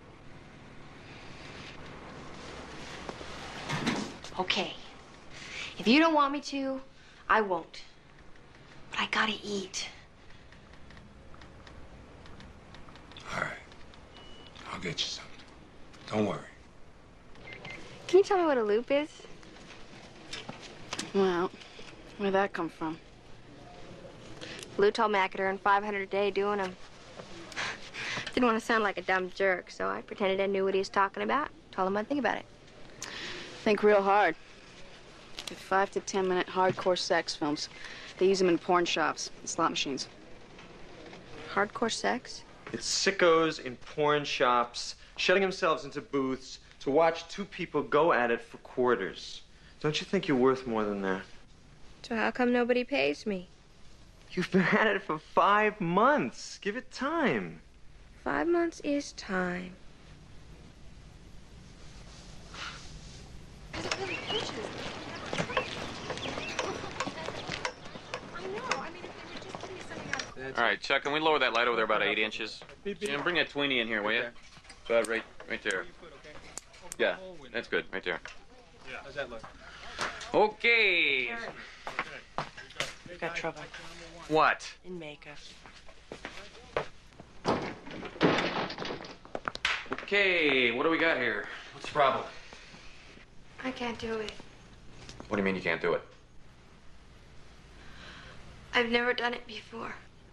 [SPEAKER 4] Okay. If you don't want me to, I won't. But I gotta eat.
[SPEAKER 14] All right. I'll get you something. Don't worry.
[SPEAKER 4] Can you tell me what a loop is?
[SPEAKER 3] Well, where'd that come from?
[SPEAKER 4] Lou told me I could earn five hundred a day doing them. Didn't want to sound like a dumb jerk, so I pretended I knew what he was talking about. Told him I'd think about it.
[SPEAKER 3] Think real hard. They're five to ten minute hardcore sex films. They use them in porn shops and slot machines.
[SPEAKER 4] Hardcore sex?
[SPEAKER 2] It's sickos in porn shops, shutting themselves into booths to watch two people go at it for quarters. Don't you think you're worth more than that?
[SPEAKER 4] So how come nobody pays me?
[SPEAKER 2] You've been at it for five months. Give it time.
[SPEAKER 4] Five months is time.
[SPEAKER 18] All right, Chuck, can we lower that light over there about eight inches? Jim, bring that tweenie in here, will you? About right, right there. Yeah, that's good, right there.
[SPEAKER 19] Yeah. How's that look?
[SPEAKER 18] Okay.
[SPEAKER 20] We've got trouble.
[SPEAKER 18] What?
[SPEAKER 20] In makeup.
[SPEAKER 18] Okay, what do we got here? What's the problem?
[SPEAKER 4] I can't do it.
[SPEAKER 18] What do you mean you can't do it?
[SPEAKER 4] I've never done it before.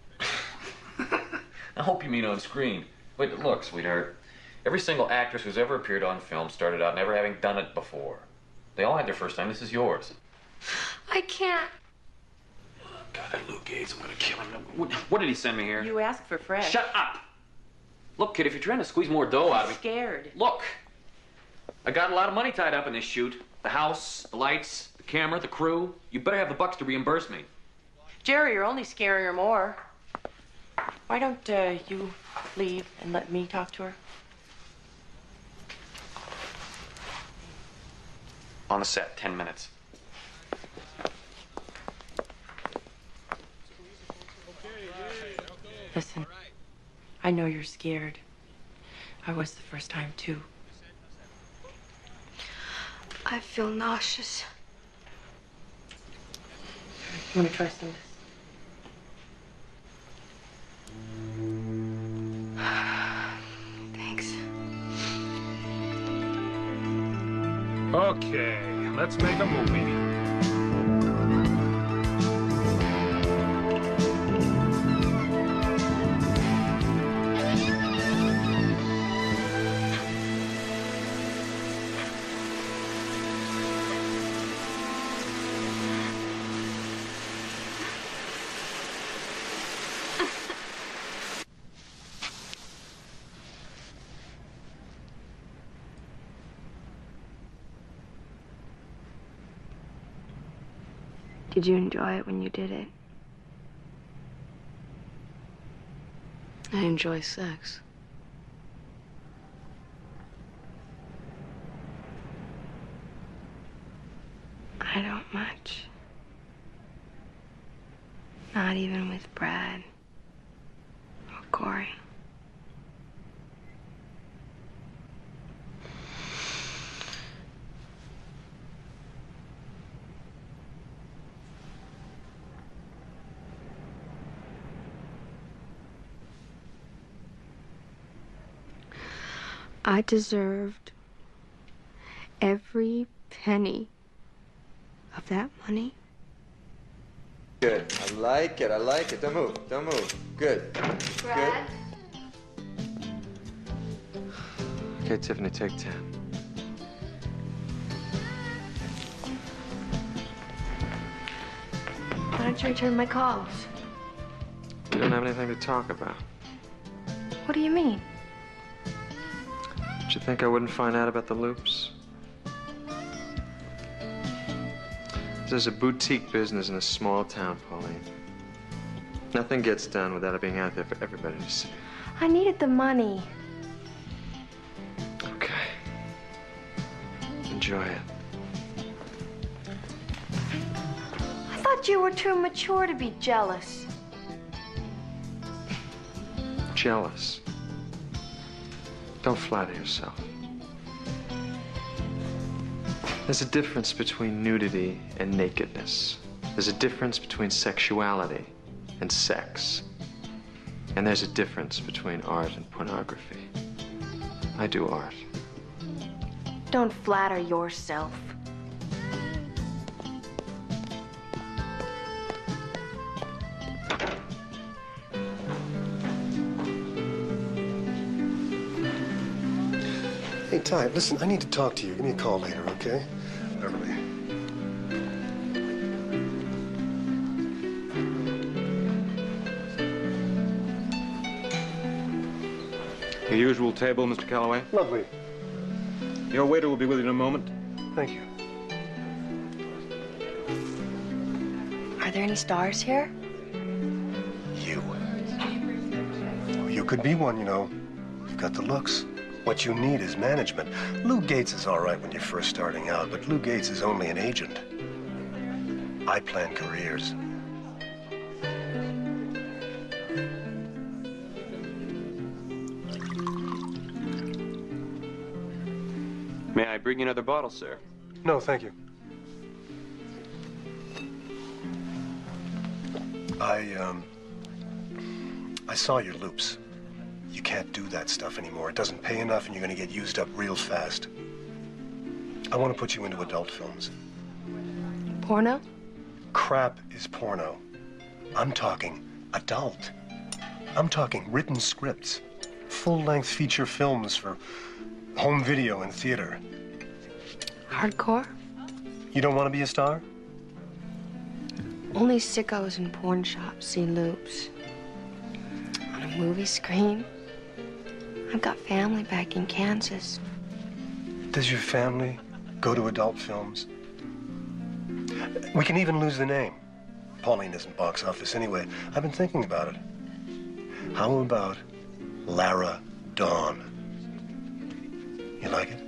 [SPEAKER 18] I hope you mean on screen. But look, sweetheart, every single actress who's ever appeared on film started out never having done it before. They all had their first time. This is yours.
[SPEAKER 4] I can't.
[SPEAKER 18] God, that Lou Gates, I'm gonna kill him. What, what did he send me here?
[SPEAKER 20] You asked for Fred.
[SPEAKER 18] Shut up! Look, kid, if you're trying to squeeze more dough out of me...
[SPEAKER 20] Scared.
[SPEAKER 18] Look! I got a lot of money tied up in this shoot. The house, the lights, the camera, the crew. You better have the bucks to reimburse me.
[SPEAKER 20] Jerry, you're only scaring her more. Why don't uh, you leave and let me talk to her?
[SPEAKER 18] On the set, ten minutes.
[SPEAKER 20] Listen, I know you're scared. I was the first time, too.
[SPEAKER 4] I feel nauseous.
[SPEAKER 20] You want to try some of this?
[SPEAKER 4] Thanks.
[SPEAKER 19] Okay, let's make a movie.
[SPEAKER 4] Did you enjoy it when you did it?
[SPEAKER 3] I enjoy sex.
[SPEAKER 4] I don't much. Not even with Brad or Corey. I deserved
[SPEAKER 5] every penny of that money?
[SPEAKER 2] Good. I like it. I like it. Don't move. Don't move. Good.
[SPEAKER 5] Brad?
[SPEAKER 2] Good. Okay, Tiffany, take ten.
[SPEAKER 5] Why don't you return my calls?
[SPEAKER 2] We don't have anything to talk about.
[SPEAKER 5] What do you mean?
[SPEAKER 2] Did you think I wouldn't find out about the loops? This is a boutique business in a small town, Pauline. Nothing gets done without it being out there for everybody to see.
[SPEAKER 5] I needed the money.
[SPEAKER 2] Okay. Enjoy it.
[SPEAKER 5] I thought you were too mature to be jealous.
[SPEAKER 2] Jealous. Don't flatter yourself. There's a difference between nudity and nakedness. There's a difference between sexuality and sex. And there's a difference between art and pornography. I do art.
[SPEAKER 5] Don't flatter yourself.
[SPEAKER 21] Hey, Ty, listen, I need to talk to you. Give me a call later, okay? Beverly.
[SPEAKER 22] The usual table, Mister Calloway.
[SPEAKER 21] Lovely.
[SPEAKER 22] Your waiter will be with you in a moment.
[SPEAKER 21] Thank you.
[SPEAKER 5] Are there any stars here?
[SPEAKER 21] You. You could be one, you know. You've got the looks. What you need is management. Lou Gates is all right when you're first starting out, but Lou Gates is only an agent. I plan careers.
[SPEAKER 23] May I bring you another bottle, sir?
[SPEAKER 21] No, thank you. I, um... I saw your loops. You can't do that stuff anymore. It doesn't pay enough and you're gonna get used up real fast. I want to put you into adult films.
[SPEAKER 5] Porno?
[SPEAKER 21] Crap is porno. I'm talking adult. I'm talking written scripts. Full-length feature films for home video and theater.
[SPEAKER 5] Hardcore?
[SPEAKER 21] You don't want to be a star?
[SPEAKER 5] Only sickos in porn shops see loops. On a movie screen? I've got family back in Kansas.
[SPEAKER 21] Does your family go to adult films? We can even lose the name. Pauline isn't box office anyway. I've been thinking about it. How about Lara Dawn? You like it?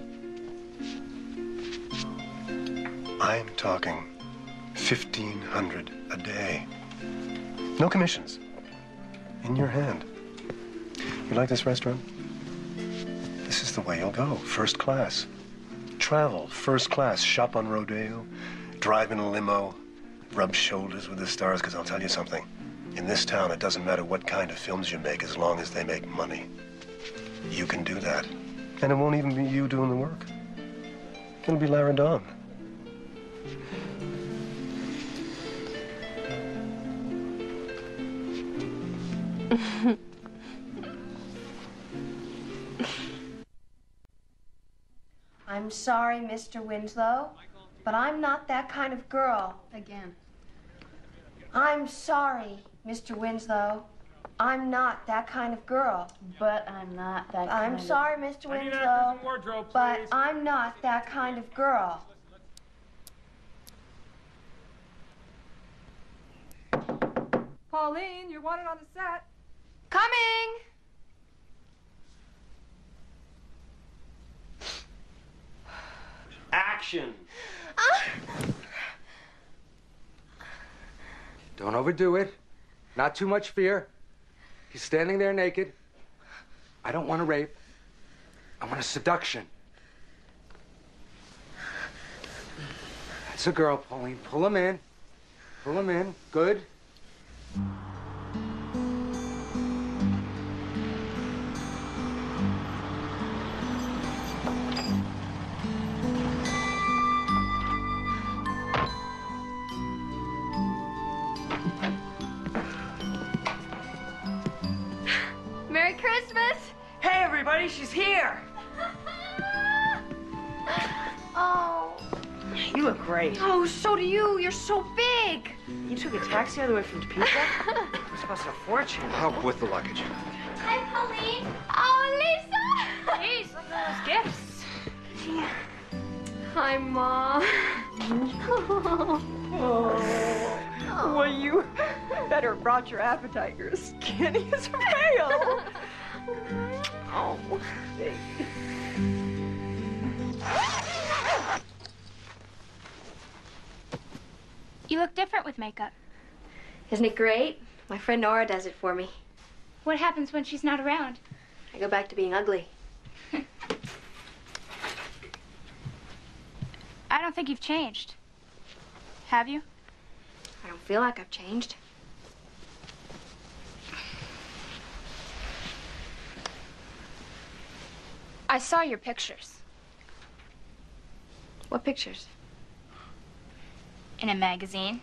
[SPEAKER 21] I'm talking fifteen hundred a day. No commissions. In your hand. You like this restaurant? This is the way you'll go. First class. Travel, first class. Shop on Rodeo. Drive in a limo. Rub shoulders with the stars, because I'll tell you something. In this town, it doesn't matter what kind of films you make as long as they make money. You can do that. And it won't even be you doing the work. It'll be Lara Dawn.
[SPEAKER 5] I'm sorry, Mister Winslow, but I'm not that kind of girl.
[SPEAKER 12] Again.
[SPEAKER 5] I'm sorry, Mister Winslow. I'm not that kind of girl.
[SPEAKER 12] But I'm not that kind
[SPEAKER 5] I'm
[SPEAKER 12] of...
[SPEAKER 5] sorry, Mister
[SPEAKER 19] I need
[SPEAKER 5] Winslow,
[SPEAKER 19] actors and wardrobe,
[SPEAKER 5] but
[SPEAKER 19] please.
[SPEAKER 5] I'm not that kind of girl.
[SPEAKER 9] Pauline, you're wanted on the set.
[SPEAKER 5] Coming!
[SPEAKER 24] Action! Don't overdo it. Not too much fear. He's standing there naked. I don't want a rape. I want a seduction. That's a girl, Pauline. Pull him in. Pull him in. Good.
[SPEAKER 7] everybody, she's here.
[SPEAKER 4] Oh.
[SPEAKER 7] You look great.
[SPEAKER 4] Oh, so do you. You're so big.
[SPEAKER 7] You took a taxi all the way from Topeka? It's costing a fortune.
[SPEAKER 21] Help with the luggage.
[SPEAKER 4] Hi, Pauline. Oh, Lisa.
[SPEAKER 17] Geez, look at those gifts.
[SPEAKER 4] Yeah. Hi, Mom.
[SPEAKER 7] Oh. Well, you better have brought your appetite. You're as skinny as a rail. Oh, baby.
[SPEAKER 6] You look different with makeup.
[SPEAKER 4] Isn't it great? My friend Nora does it for me.
[SPEAKER 6] What happens when she's not around?
[SPEAKER 4] I go back to being ugly.
[SPEAKER 6] I don't think you've changed. Have you?
[SPEAKER 4] I don't feel like I've changed.
[SPEAKER 6] I saw your pictures.
[SPEAKER 4] What pictures?
[SPEAKER 6] In a magazine.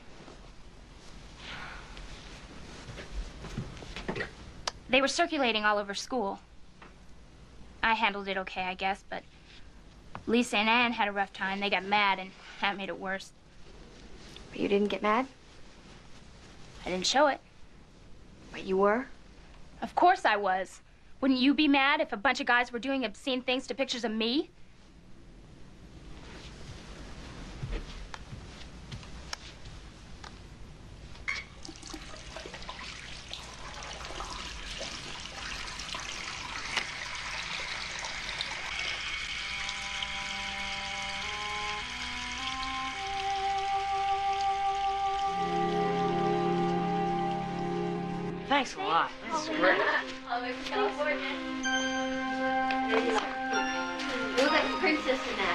[SPEAKER 6] They were circulating all over school. I handled it okay, I guess, but Lisa and Ann had a rough time. They got mad, and that made it worse.
[SPEAKER 4] But you didn't get mad?
[SPEAKER 6] I didn't show it.
[SPEAKER 4] But you were?
[SPEAKER 6] Of course I was. Wouldn't you be mad if a bunch of guys were doing obscene things to pictures of me?
[SPEAKER 7] Thanks a lot. That's great.
[SPEAKER 4] You look like a princess in that.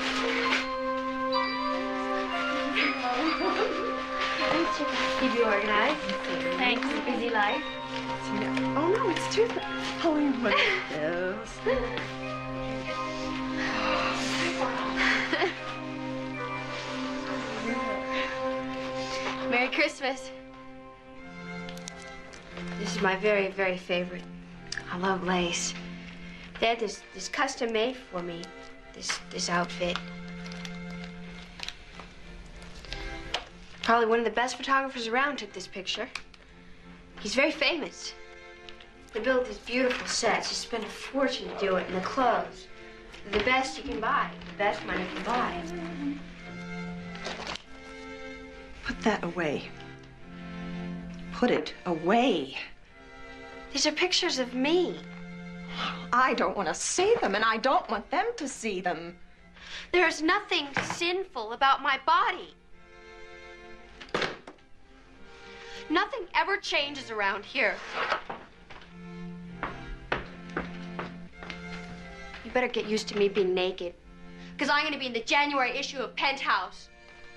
[SPEAKER 4] Keep you organized.
[SPEAKER 6] Thanks.
[SPEAKER 4] Busy life.
[SPEAKER 7] Oh, no, it's too... Pauline, what is this?
[SPEAKER 4] Merry Christmas. This is my very, very favorite. I love lace. They had this, this custom made for me, this, this outfit. Probably one of the best photographers around took this picture. He's very famous. They built these beautiful sets. You spend a fortune to do it, and the clothes. They're the best you can buy, the best money can buy.
[SPEAKER 7] Put that away. Put it away.
[SPEAKER 4] These are pictures of me.
[SPEAKER 7] I don't want to see them, and I don't want them to see them.
[SPEAKER 4] There's nothing sinful about my body. Nothing ever changes around here. You better get used to me being naked, because I'm going to be in the January issue of Penthouse.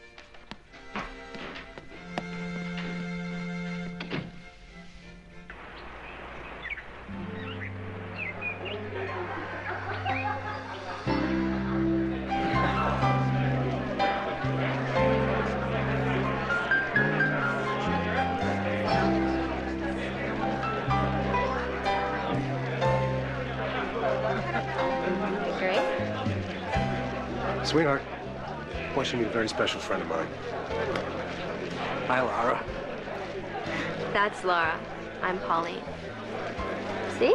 [SPEAKER 21] Sweetheart, I want you to meet a very special friend of mine.
[SPEAKER 24] Hi, Laura.
[SPEAKER 4] That's Laura. I'm Pauline. See?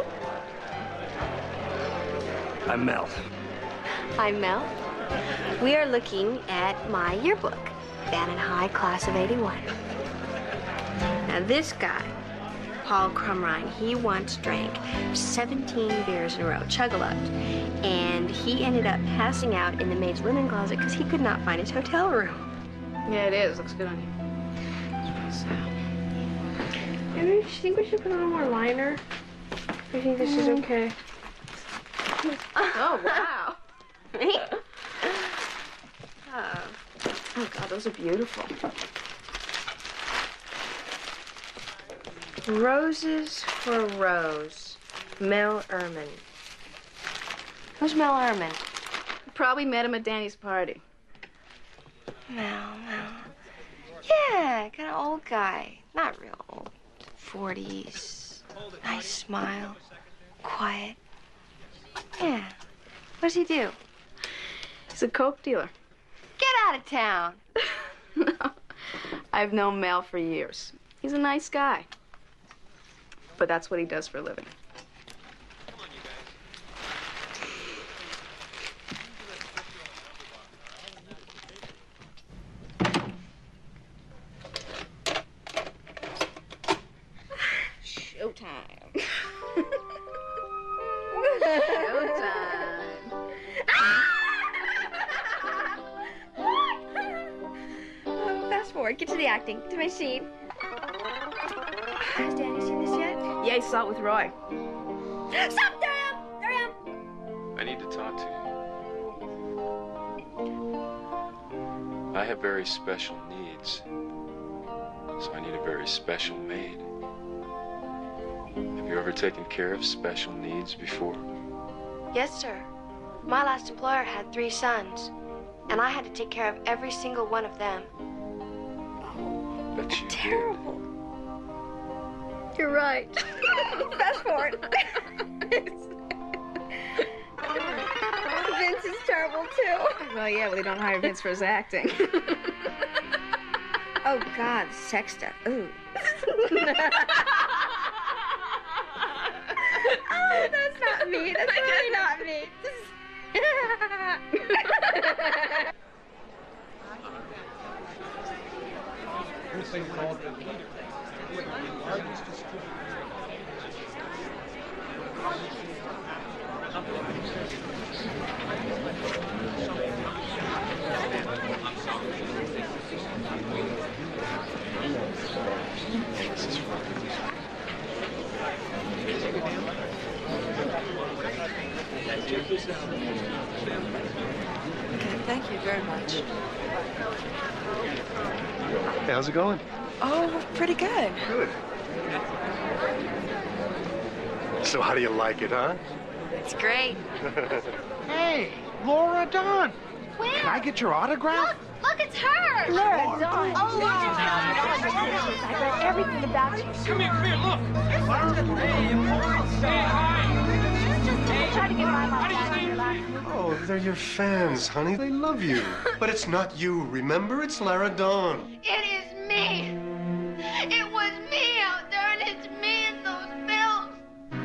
[SPEAKER 24] I'm Mel.
[SPEAKER 4] I'm Mel. We are looking at my yearbook, Bannon High, class of eighty-one. Now this guy, Paul Crumrine, he once drank seventeen beers in a row, chug-a-lugged, and he ended up passing out in the maid's linen closet because he could not find his hotel room.
[SPEAKER 13] Yeah, it is. Looks good on you.
[SPEAKER 4] Maybe you think we should put on more liner? I think this is okay.
[SPEAKER 13] Oh, wow.
[SPEAKER 4] Me?
[SPEAKER 13] Oh. Oh, God, those are beautiful.
[SPEAKER 4] Roses for Rose, Mel Ehrman. Who's Mel Ehrman?
[SPEAKER 13] You probably met him at Danny's party.
[SPEAKER 4] Mel, Mel. Yeah, kind of old guy. Not real old. forties. Nice smile. Quiet.
[SPEAKER 5] Yeah. What does he do?
[SPEAKER 13] He's a coke dealer.
[SPEAKER 5] Get out of town.
[SPEAKER 13] No. I've known Mel for years. He's a nice guy. But that's what he does for a living.
[SPEAKER 9] Showtime.
[SPEAKER 13] Showtime.
[SPEAKER 4] Oh, fast forward. Get to the acting. To my scene. Has Danny seen this yet?
[SPEAKER 13] Yeah, he saw it with Roy.
[SPEAKER 4] Stop! There I am! There I am!
[SPEAKER 23] I need to talk to you. I have very special needs, so I need a very special maid. Have you ever taken care of special needs before?
[SPEAKER 5] Yes, sir. My last employer had three sons, and I had to take care of every single one of them.
[SPEAKER 23] Bet you
[SPEAKER 4] Terrible. You're right. Fast forward. Vince is terrible, too.
[SPEAKER 13] Well, yeah, well, they don't hire Vince for his acting.
[SPEAKER 4] Oh, God, sex stuff. Ooh. Oh, that's not me. That's really not me.
[SPEAKER 7] Okay, thank you very much.
[SPEAKER 21] Hey, how's it going?
[SPEAKER 7] Oh, pretty good.
[SPEAKER 21] Good. So how do you like it, huh?
[SPEAKER 5] It's great.
[SPEAKER 1] Hey, Laura Dawn.
[SPEAKER 4] Where?
[SPEAKER 1] Can I get your autograph?
[SPEAKER 4] Look, look, it's her.
[SPEAKER 7] Laura Dawn.
[SPEAKER 4] Oh, look at her. I read everything about you.
[SPEAKER 19] Come here, come here, look. Hey, say hi.
[SPEAKER 4] Try to get my mom back in your life.
[SPEAKER 21] Oh, they're your fans, honey. They love you. But it's not you, remember? It's Lara Dawn.
[SPEAKER 4] It is me. It was me out there, and it's me in those films.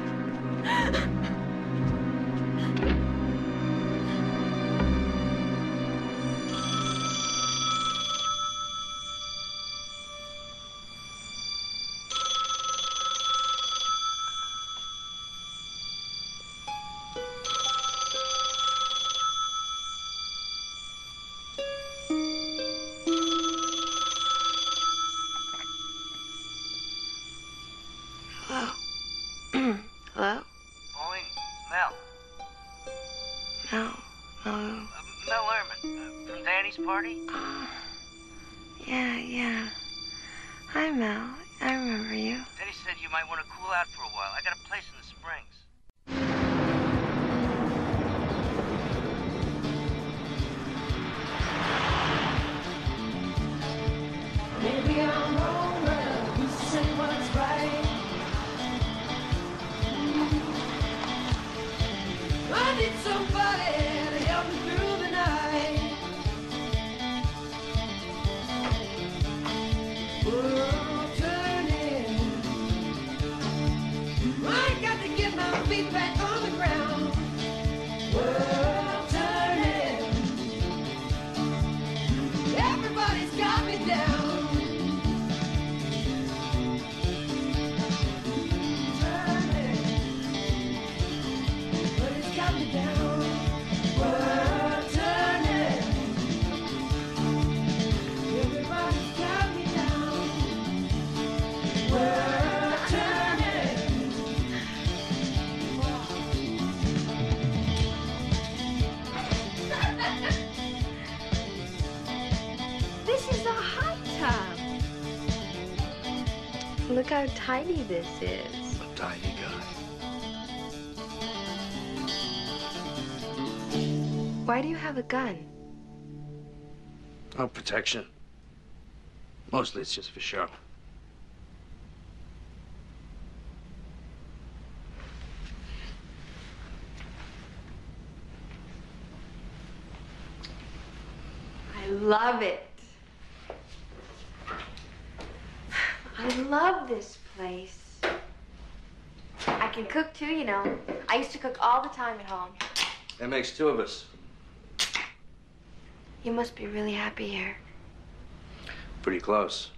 [SPEAKER 4] Hello? Hello?
[SPEAKER 8] Calling Mel.
[SPEAKER 5] Mel. Mel.
[SPEAKER 8] Uh, Mel Ehrman. Uh, from Danny's party?
[SPEAKER 5] Yeah, yeah. Hi, Mel. I remember you.
[SPEAKER 8] Danny said you might want to cool out for a while. I got a place in the Springs.
[SPEAKER 9] Maybe I'm wrong, but you say what's right. I need somebody to help me through the night. World turning. I got to get my feet back on the ground. World turning. Everybody's got me down. But it's got me down. World turning. Everybody's got me down. World turning.
[SPEAKER 4] This is a hot tub.
[SPEAKER 5] Look how tiny this is.
[SPEAKER 21] A tiny guy.
[SPEAKER 5] Why do you have a gun?
[SPEAKER 8] Oh, protection. Mostly it's just for show.
[SPEAKER 5] love it. I love this place. I can cook too, you know. I used to cook all the time at home.
[SPEAKER 10] That makes two of us.
[SPEAKER 5] You must be really happy here.
[SPEAKER 10] Pretty close.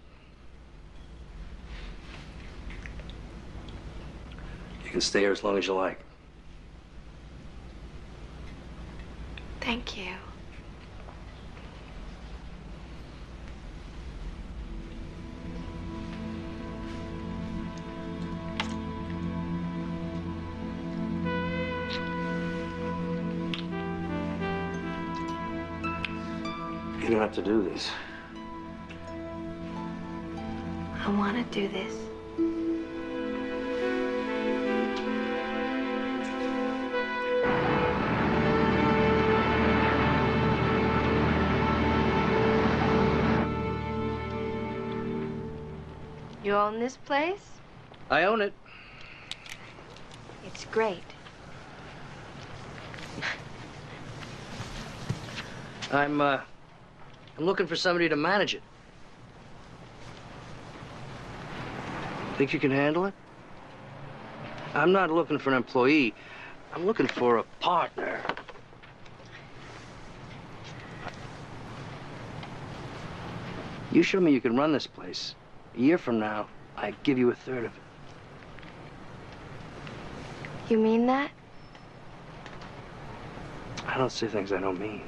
[SPEAKER 10] You can stay here as long as you like.
[SPEAKER 5] Thank you.
[SPEAKER 10] You don't have to do this.
[SPEAKER 5] I want to do this. You own this place?
[SPEAKER 10] I own it.
[SPEAKER 5] It's great.
[SPEAKER 10] I'm, uh, I'm looking for somebody to manage it. Think you can handle it? I'm not looking for an employee. I'm looking for a partner. You show me you can run this place. A year from now, I give you a third of it.
[SPEAKER 5] You mean that?
[SPEAKER 10] I don't say things I don't mean.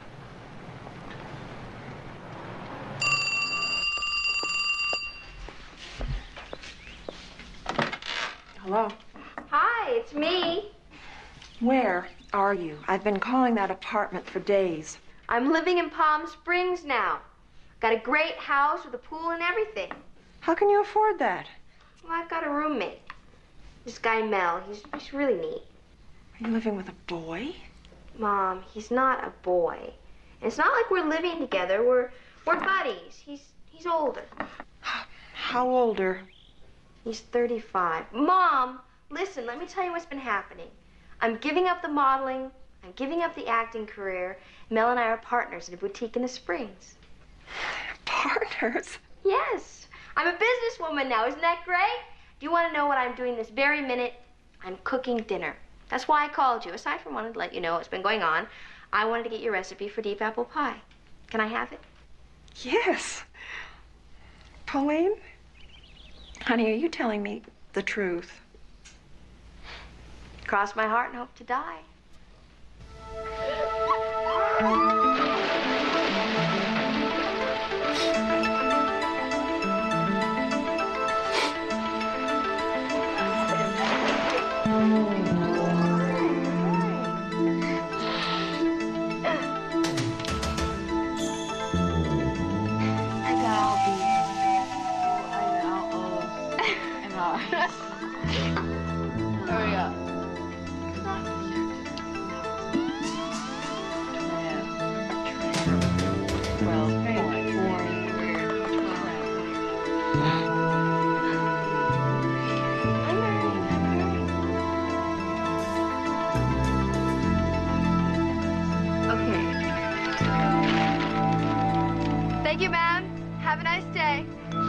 [SPEAKER 7] Hello?
[SPEAKER 5] Hi, it's me.
[SPEAKER 7] Where are you? I've been calling that apartment for days.
[SPEAKER 5] I'm living in Palm Springs now. Got a great house with a pool and everything.
[SPEAKER 7] How can you afford that?
[SPEAKER 5] Well, I've got a roommate. This guy Mel, he's, he's really neat.
[SPEAKER 7] Are you living with a boy?
[SPEAKER 5] Mom, he's not a boy. And it's not like we're living together. We're we're buddies. He's he's older.
[SPEAKER 7] How older?
[SPEAKER 5] He's thirty-five. Mom, listen, let me tell you what's been happening. I'm giving up the modeling. I'm giving up the acting career. Mel and I are partners in a boutique in the Springs.
[SPEAKER 7] Partners?
[SPEAKER 5] Yes. I'm a businesswoman now. Isn't that great? Do you want to know what I'm doing this very minute? I'm cooking dinner. That's why I called you. Aside from wanting to let you know what's been going on, I wanted to get your recipe for deep apple pie. Can I have it?
[SPEAKER 7] Yes. Pauline? Honey, are you telling me the truth?
[SPEAKER 5] Cross my heart and hope to die.
[SPEAKER 13] Hurry up.
[SPEAKER 5] Thank you, ma'am. Have a nice day.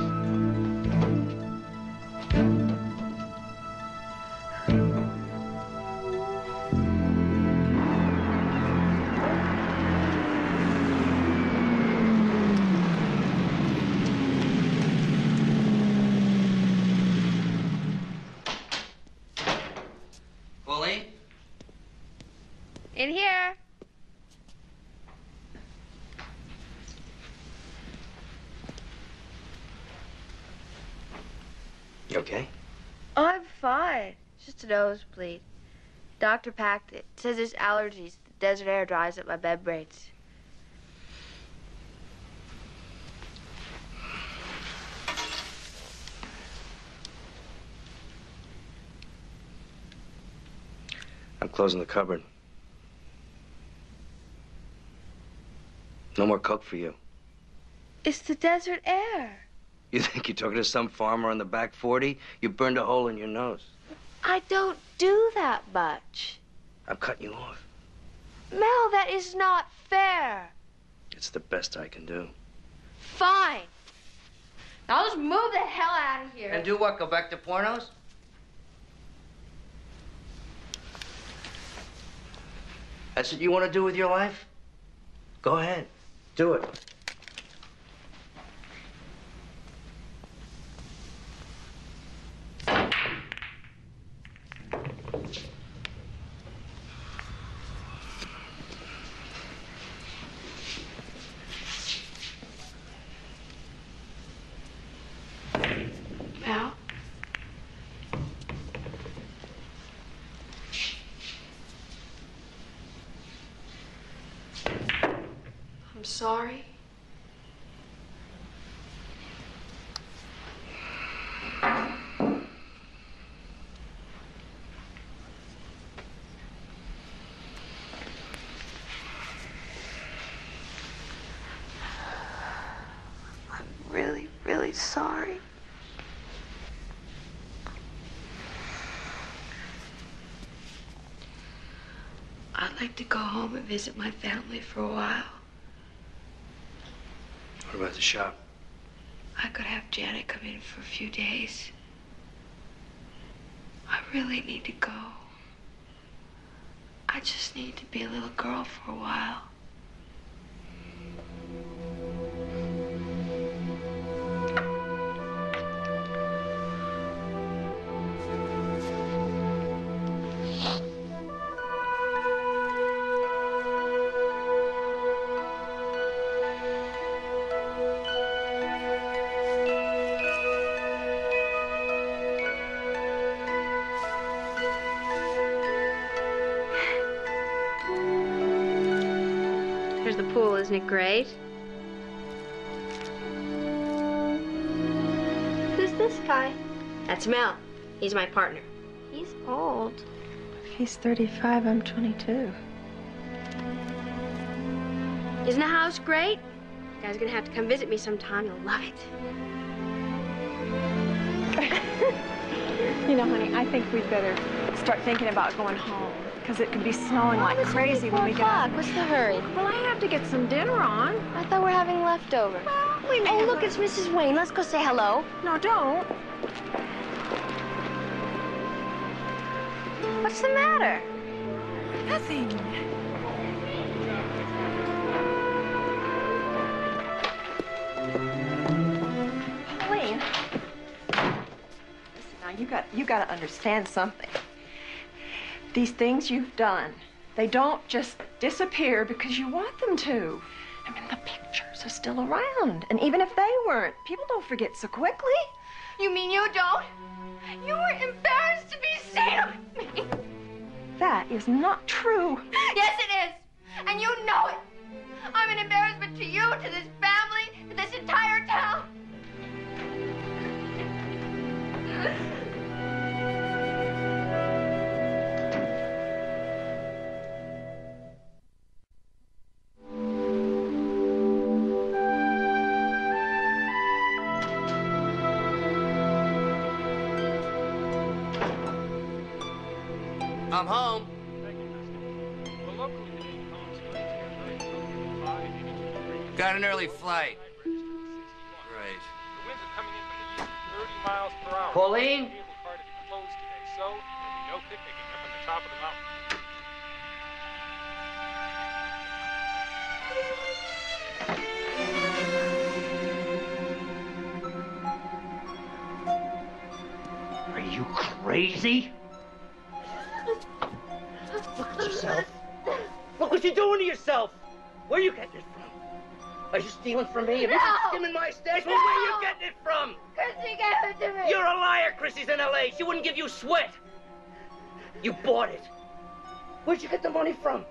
[SPEAKER 10] Pauline?
[SPEAKER 5] In here.
[SPEAKER 10] You okay?
[SPEAKER 5] Oh, I'm fine. It's just a nosebleed. Doctor packed it. Says it's allergies. The desert air dries up my membranes.
[SPEAKER 10] I'm closing the cupboard. No more Coke for you.
[SPEAKER 5] It's the desert air.
[SPEAKER 10] You think you're talking to some farmer on the back forty? You burned a hole in your nose.
[SPEAKER 5] I don't do that much.
[SPEAKER 10] I'm cutting you off.
[SPEAKER 5] Mel, that is not fair.
[SPEAKER 10] It's the best I can do.
[SPEAKER 5] Fine. Now just move the hell out of here.
[SPEAKER 10] And do what? Go back to pornos? That's what you want to do with your life? Go ahead. Do it.
[SPEAKER 5] Mel? I'm sorry. I'm really, really sorry. I'd like to go home and visit my family for a while.
[SPEAKER 10] What about the shop?
[SPEAKER 5] I could have Janet come in for a few days. I really need to go. I just need to be a little girl for a while. Here's the pool, isn't it great? Who's this guy? That's Mel. He's my partner. He's old.
[SPEAKER 7] If he's thirty-five, I'm twenty-two.
[SPEAKER 5] Isn't the house great? You guys are gonna have to come visit me sometime. You'll love it.
[SPEAKER 7] You know, honey, I think we'd better start thinking about going home. Because it could be snowing like crazy when we get out.
[SPEAKER 5] What's the hurry?
[SPEAKER 7] Well, I have to get some dinner on.
[SPEAKER 5] I thought we're having leftover.
[SPEAKER 7] Well, we may
[SPEAKER 5] Oh,
[SPEAKER 7] have
[SPEAKER 5] look,
[SPEAKER 7] a-
[SPEAKER 5] it's Missus Wayne. Let's go say hello.
[SPEAKER 7] No, don't.
[SPEAKER 5] What's the matter?
[SPEAKER 7] Nothing. Pauline. Listen, now you got you got to understand something. These things you've done, they don't just disappear because you want them to. I mean, the pictures are still around. And even if they weren't, people don't forget so quickly.
[SPEAKER 5] You mean you don't? You were embarrassed to be seen with me.
[SPEAKER 7] That is not true.
[SPEAKER 5] Yes, it is. And you know it. I'm an embarrassment to you, to this family, to this entire town.
[SPEAKER 10] I'm home. Got an early flight. Right.
[SPEAKER 19] The winds are coming in from the east at thirty miles per hour.
[SPEAKER 10] Pauline?
[SPEAKER 19] The cable car to be closed today, so there'll be no picnicking up on the top of the mountain.
[SPEAKER 10] Are you crazy? Look at yourself. Look what you're doing to yourself. Where are you getting it from? Are you stealing from me? Have you been skimming my stash? Well, where are you getting it from?
[SPEAKER 5] Chrissy gave it to me.
[SPEAKER 10] You're a liar. Chrissy's in L A. She wouldn't give you sweat. You bought it. Where'd you get the money from?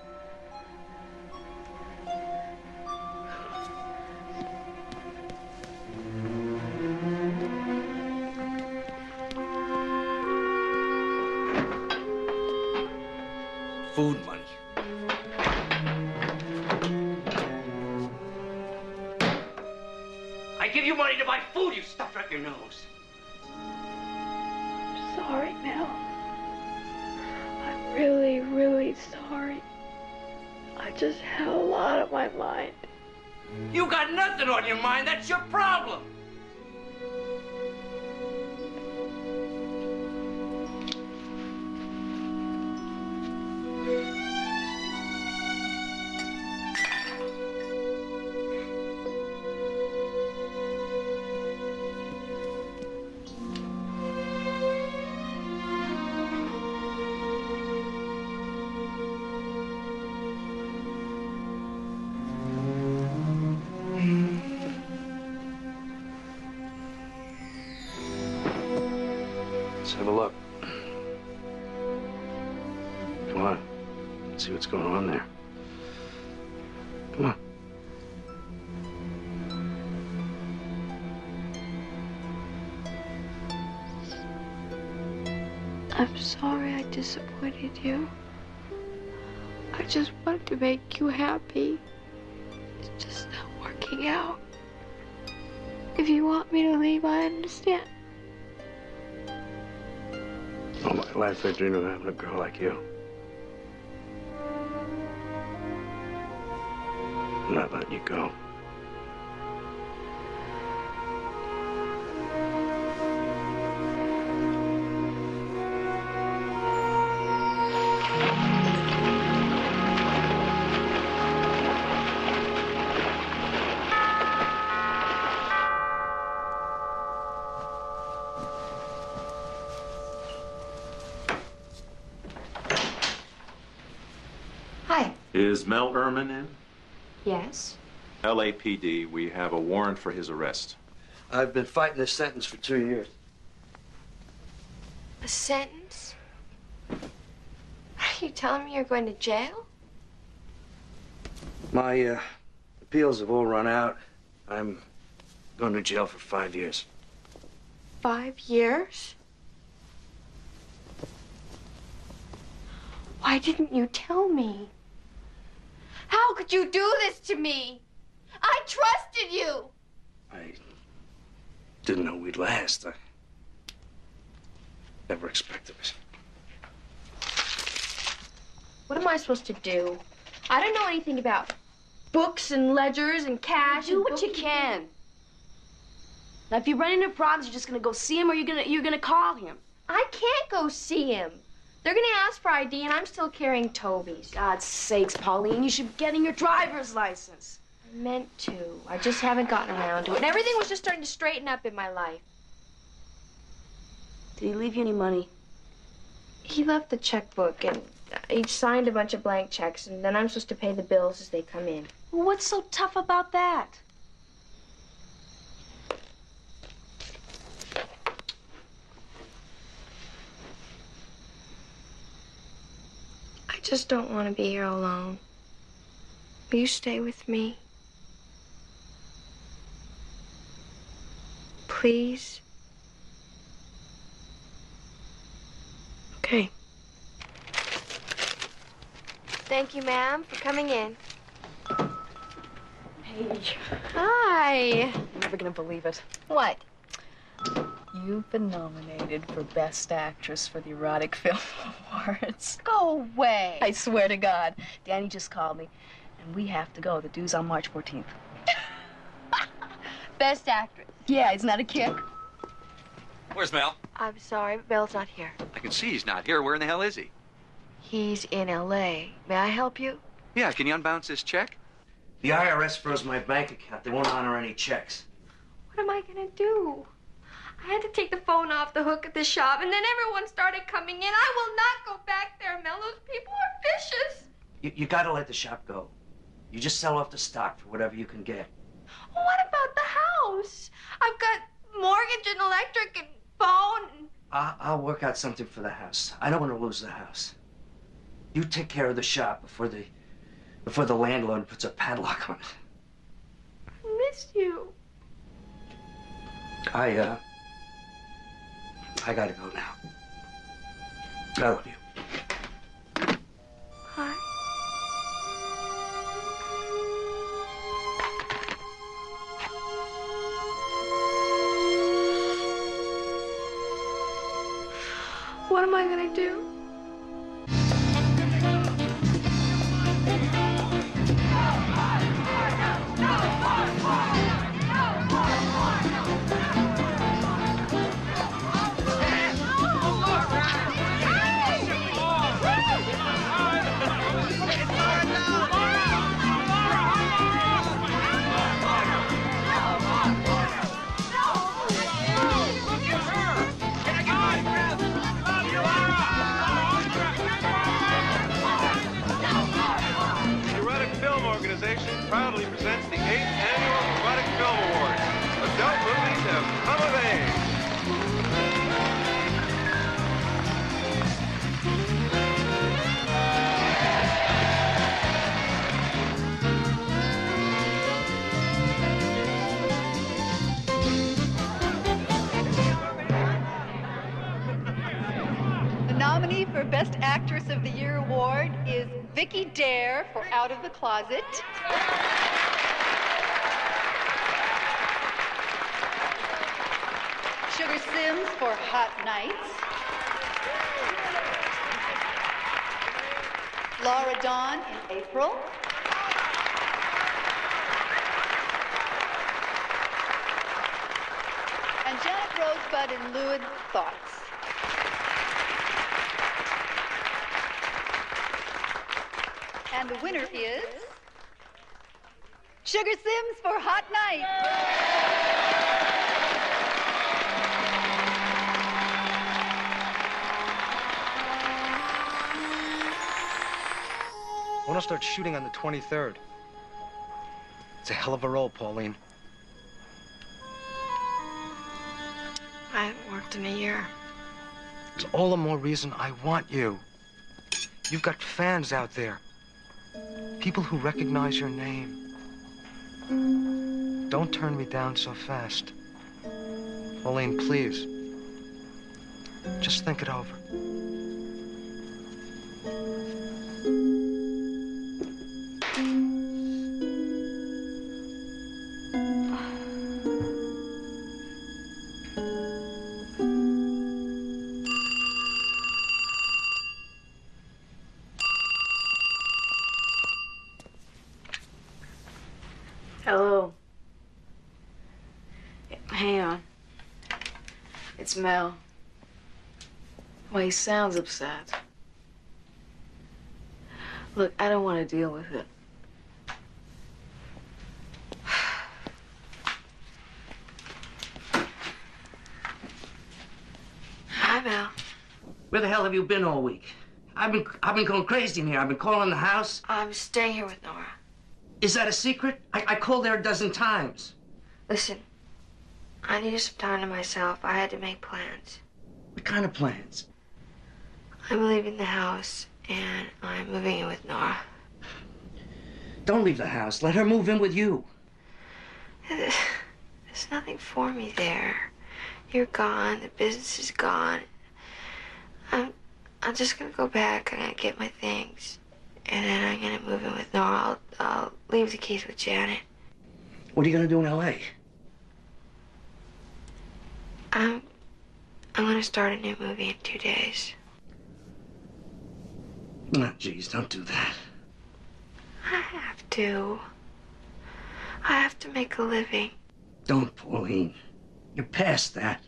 [SPEAKER 10] Food money. I give you money to buy food, you stuffed it up your nose.
[SPEAKER 5] Sorry, Mel. I'm really, really sorry. I just had a lot on my mind.
[SPEAKER 10] You got nothing on your mind. That's your problem.
[SPEAKER 11] Let's have a look. Come on. Let's see what's going on there. Come on.
[SPEAKER 5] I'm sorry I disappointed you. I just wanted to make you happy. It's just not working out. If you want me to leave, I understand.
[SPEAKER 11] All my life I dreamed of having a girl like you. I'm not letting you go.
[SPEAKER 5] Hi.
[SPEAKER 14] Is Mel Ehrman in?
[SPEAKER 5] Yes?
[SPEAKER 14] L A P D, we have a warrant for his arrest.
[SPEAKER 11] I've been fighting this sentence for two years.
[SPEAKER 5] A sentence? Are you telling me you're going to jail?
[SPEAKER 11] My uh, appeals have all run out. I'm going to jail for five years.
[SPEAKER 5] Five years? Why didn't you tell me? How could you do this to me? I trusted you.
[SPEAKER 11] I didn't know we'd last. I never expected it.
[SPEAKER 5] What am I supposed to do? I don't know anything about books and ledgers and cash.
[SPEAKER 15] Do
[SPEAKER 5] and
[SPEAKER 15] what you can. Now, if you run into problems, you're just gonna go see him, or you're gonna you're gonna call him.
[SPEAKER 5] I can't go see him. They're gonna ask for I D, and I'm still carrying Toby's.
[SPEAKER 15] God's sakes, Pauline, you should be getting your driver's license.
[SPEAKER 5] I meant to. I just haven't gotten around to it. And everything was just starting to straighten up in my life.
[SPEAKER 15] Did he leave you any money?
[SPEAKER 5] He left the checkbook, and he signed a bunch of blank checks, and then I'm supposed to pay the bills as they come in.
[SPEAKER 15] Well, what's so tough about that?
[SPEAKER 5] I just don't want to be here alone. Will you stay with me? Please? Okay. Thank you, ma'am, for coming in.
[SPEAKER 7] Hey.
[SPEAKER 5] Hi.
[SPEAKER 7] You're never gonna believe it.
[SPEAKER 5] What?
[SPEAKER 7] You've been nominated for Best Actress for the Erotic Film Awards.
[SPEAKER 15] Go away.
[SPEAKER 7] I swear to God.
[SPEAKER 15] Danny just called me, and we have to go. The due's on March fourteenth.
[SPEAKER 5] Best actress.
[SPEAKER 15] Yeah, isn't that a kick?
[SPEAKER 16] Where's Mel?
[SPEAKER 5] I'm sorry, but Belle's not here.
[SPEAKER 16] I can see he's not here. Where in the hell is he?
[SPEAKER 5] He's in L A. May I help you?
[SPEAKER 16] Yeah, can you unbounce this check?
[SPEAKER 11] The I R S froze my bank account. They won't honor any checks.
[SPEAKER 5] What am I gonna do? I had to take the phone off the hook at the shop, and then everyone started coming in. I will not go back there, Mel. Those people are vicious.
[SPEAKER 11] You, you gotta let the shop go. You just sell off the stock for whatever you can get.
[SPEAKER 5] Well, what about the house? I've got mortgage and electric and phone. And...
[SPEAKER 11] I, I'll work out something for the house. I don't want to lose the house. You take care of the shop before the before the landlord puts a padlock on it.
[SPEAKER 5] I miss you.
[SPEAKER 11] I uh I gotta go now. I love you.
[SPEAKER 5] Hi. What am I gonna do?
[SPEAKER 2] nominee for Best Actress of the Year award is Vicki Dare for Out of the Closet. Sugar Sims for Hot Nights. Laura Dawn in April. And Janet Rosebud in Lurid Thoughts. And the winner is Sugar Sims for Hot Nights.
[SPEAKER 24] I want to start shooting on the twenty-third. It's a hell of a role, Pauline.
[SPEAKER 5] I haven't worked in a year.
[SPEAKER 24] It's all the more reason I want you. You've got fans out there. People who recognize your name. Don't turn me down so fast. Pauline, please. Just think it over.
[SPEAKER 13] Hello. Hang on. It's Mel. Well, he sounds upset. Look, I don't want to deal with it.
[SPEAKER 5] Hi, Mel.
[SPEAKER 11] Where the hell have you been all week? I've been, I've been going crazy in here. I've been calling the house.
[SPEAKER 5] I'm staying here with Nora.
[SPEAKER 11] Is that a secret? I, I called there a dozen times.
[SPEAKER 5] Listen, I needed some time to myself. I had to make plans.
[SPEAKER 11] What kind of plans?
[SPEAKER 5] I'm leaving the house, and I'm moving in with Nora.
[SPEAKER 11] Don't leave the house. Let her move in with you.
[SPEAKER 5] There's nothing for me there. You're gone. The business is gone. I'm, I'm just gonna go back. I'm gonna get my things. And then I'm gonna move in with Nora. I'll, I'll leave the keys with Janet.
[SPEAKER 11] What are you gonna do in L A?
[SPEAKER 5] I'm, I'm gonna start a new movie in two days.
[SPEAKER 11] No, geez, don't do that.
[SPEAKER 5] I have to. I have to make a living.
[SPEAKER 11] Don't, Pauline. You're past that.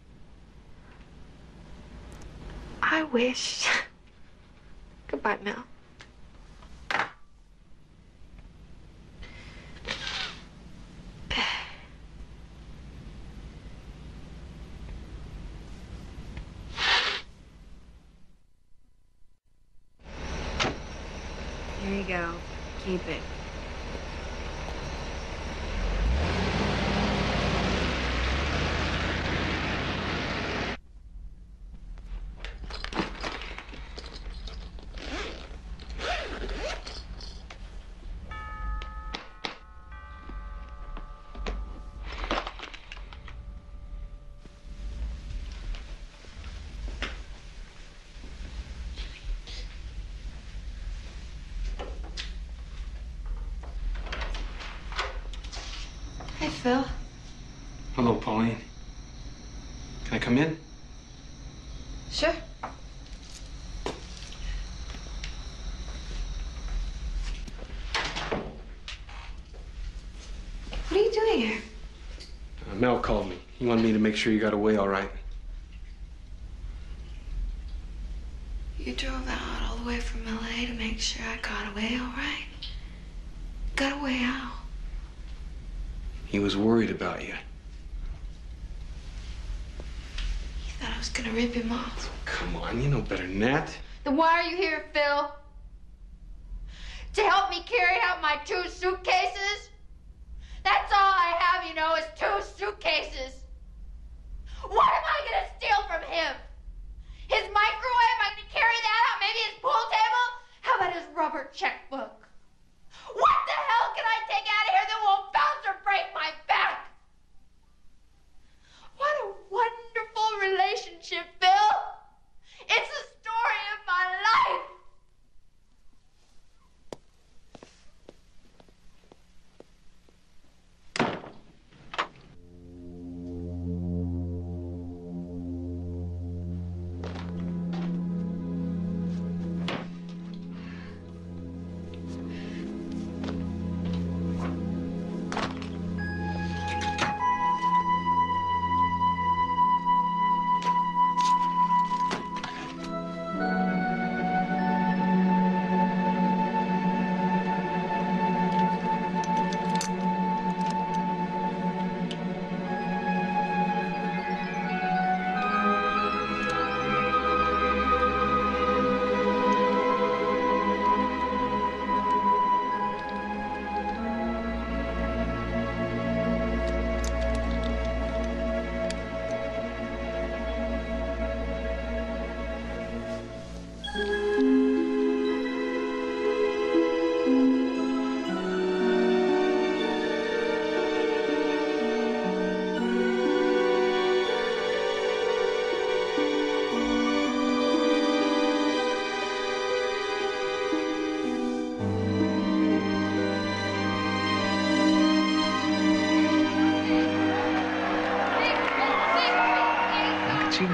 [SPEAKER 5] I wish. Goodbye, Mel.
[SPEAKER 13] Here you go. Keep it.
[SPEAKER 5] Hey, Phil.
[SPEAKER 22] Hello, Pauline. Can I come in?
[SPEAKER 5] Sure. What are you doing here?
[SPEAKER 22] Uh, Mel called me. He wanted me to make sure you got away all right.
[SPEAKER 5] You drove out all the way from L A to make sure I got away all right? Got away how?
[SPEAKER 22] He was worried about you.
[SPEAKER 5] He thought I was gonna rip him off.
[SPEAKER 22] Come on, you know better than that.
[SPEAKER 3] Then why are you here, Phil? To help me carry out my two suitcases? That's all I have, you know, is two suitcases. What am I gonna steal from him? His microwave? I'm gonna carry that out? Maybe his pool table? How about his rubber checkbook? What the hell can I take out of here that won't bounce or break my back? What a wonderful relationship, Phil. It's a story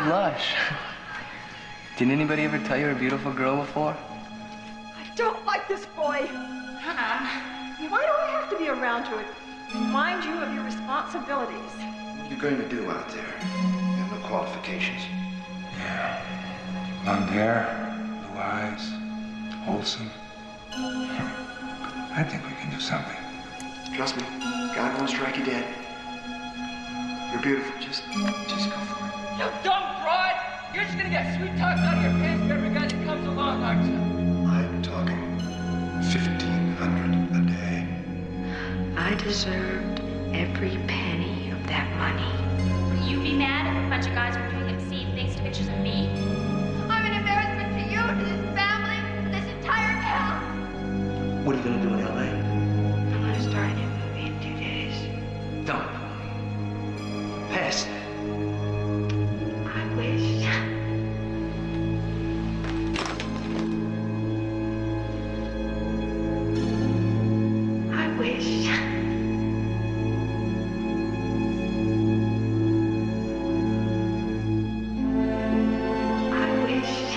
[SPEAKER 12] blush. Didn't anybody ever tell you you're a beautiful girl before?
[SPEAKER 7] I don't like this boy.
[SPEAKER 6] Hon,
[SPEAKER 7] Why do I have to be around to remind you of your responsibilities?
[SPEAKER 11] What are you going to do out there? You have no qualifications.
[SPEAKER 22] Yeah. Blonde hair, blue eyes, wholesome. I think we can do something.
[SPEAKER 11] Trust me, God won't strike you dead. You're beautiful. Just, just go for it.
[SPEAKER 10] You dumb broad! You're just gonna get sweet talks out of your pants for every guy that comes along, aren't you?
[SPEAKER 21] I'm talking fifteen hundred a day.
[SPEAKER 5] I deserved every penny of that money.
[SPEAKER 6] will you be mad if a bunch of guys were doing obscene things to pictures of me?
[SPEAKER 3] I'm an embarrassment to you, to this family, to this entire town.
[SPEAKER 11] What are you going to do in L A?
[SPEAKER 5] I'm gonna start a new movie in two days.
[SPEAKER 11] Don't. Pass.
[SPEAKER 5] I wish. I wish. I wish.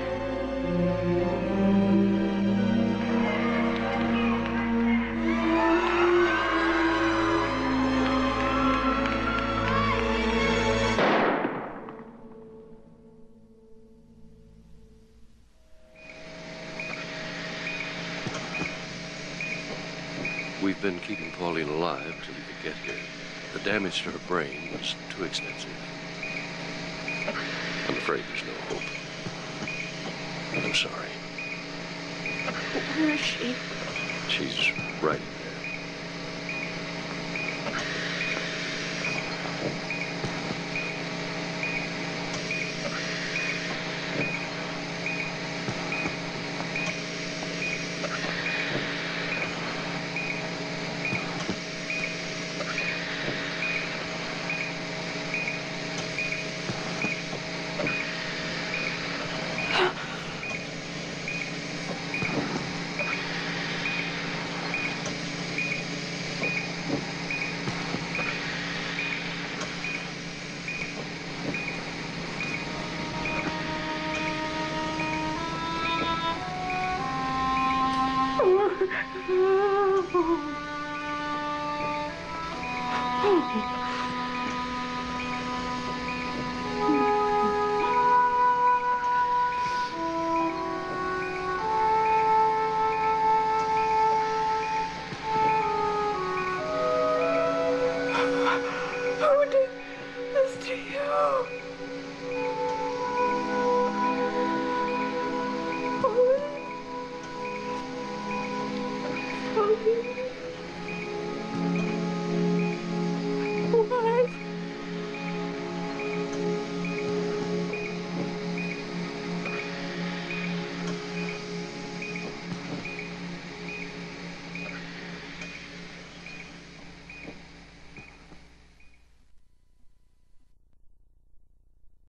[SPEAKER 17] We've been keeping Pauline alive till you could get here. The damage to her brain was too extensive. I'm afraid there's no hope. I'm sorry.
[SPEAKER 5] Where is she?
[SPEAKER 17] She's right in
[SPEAKER 5] Oh.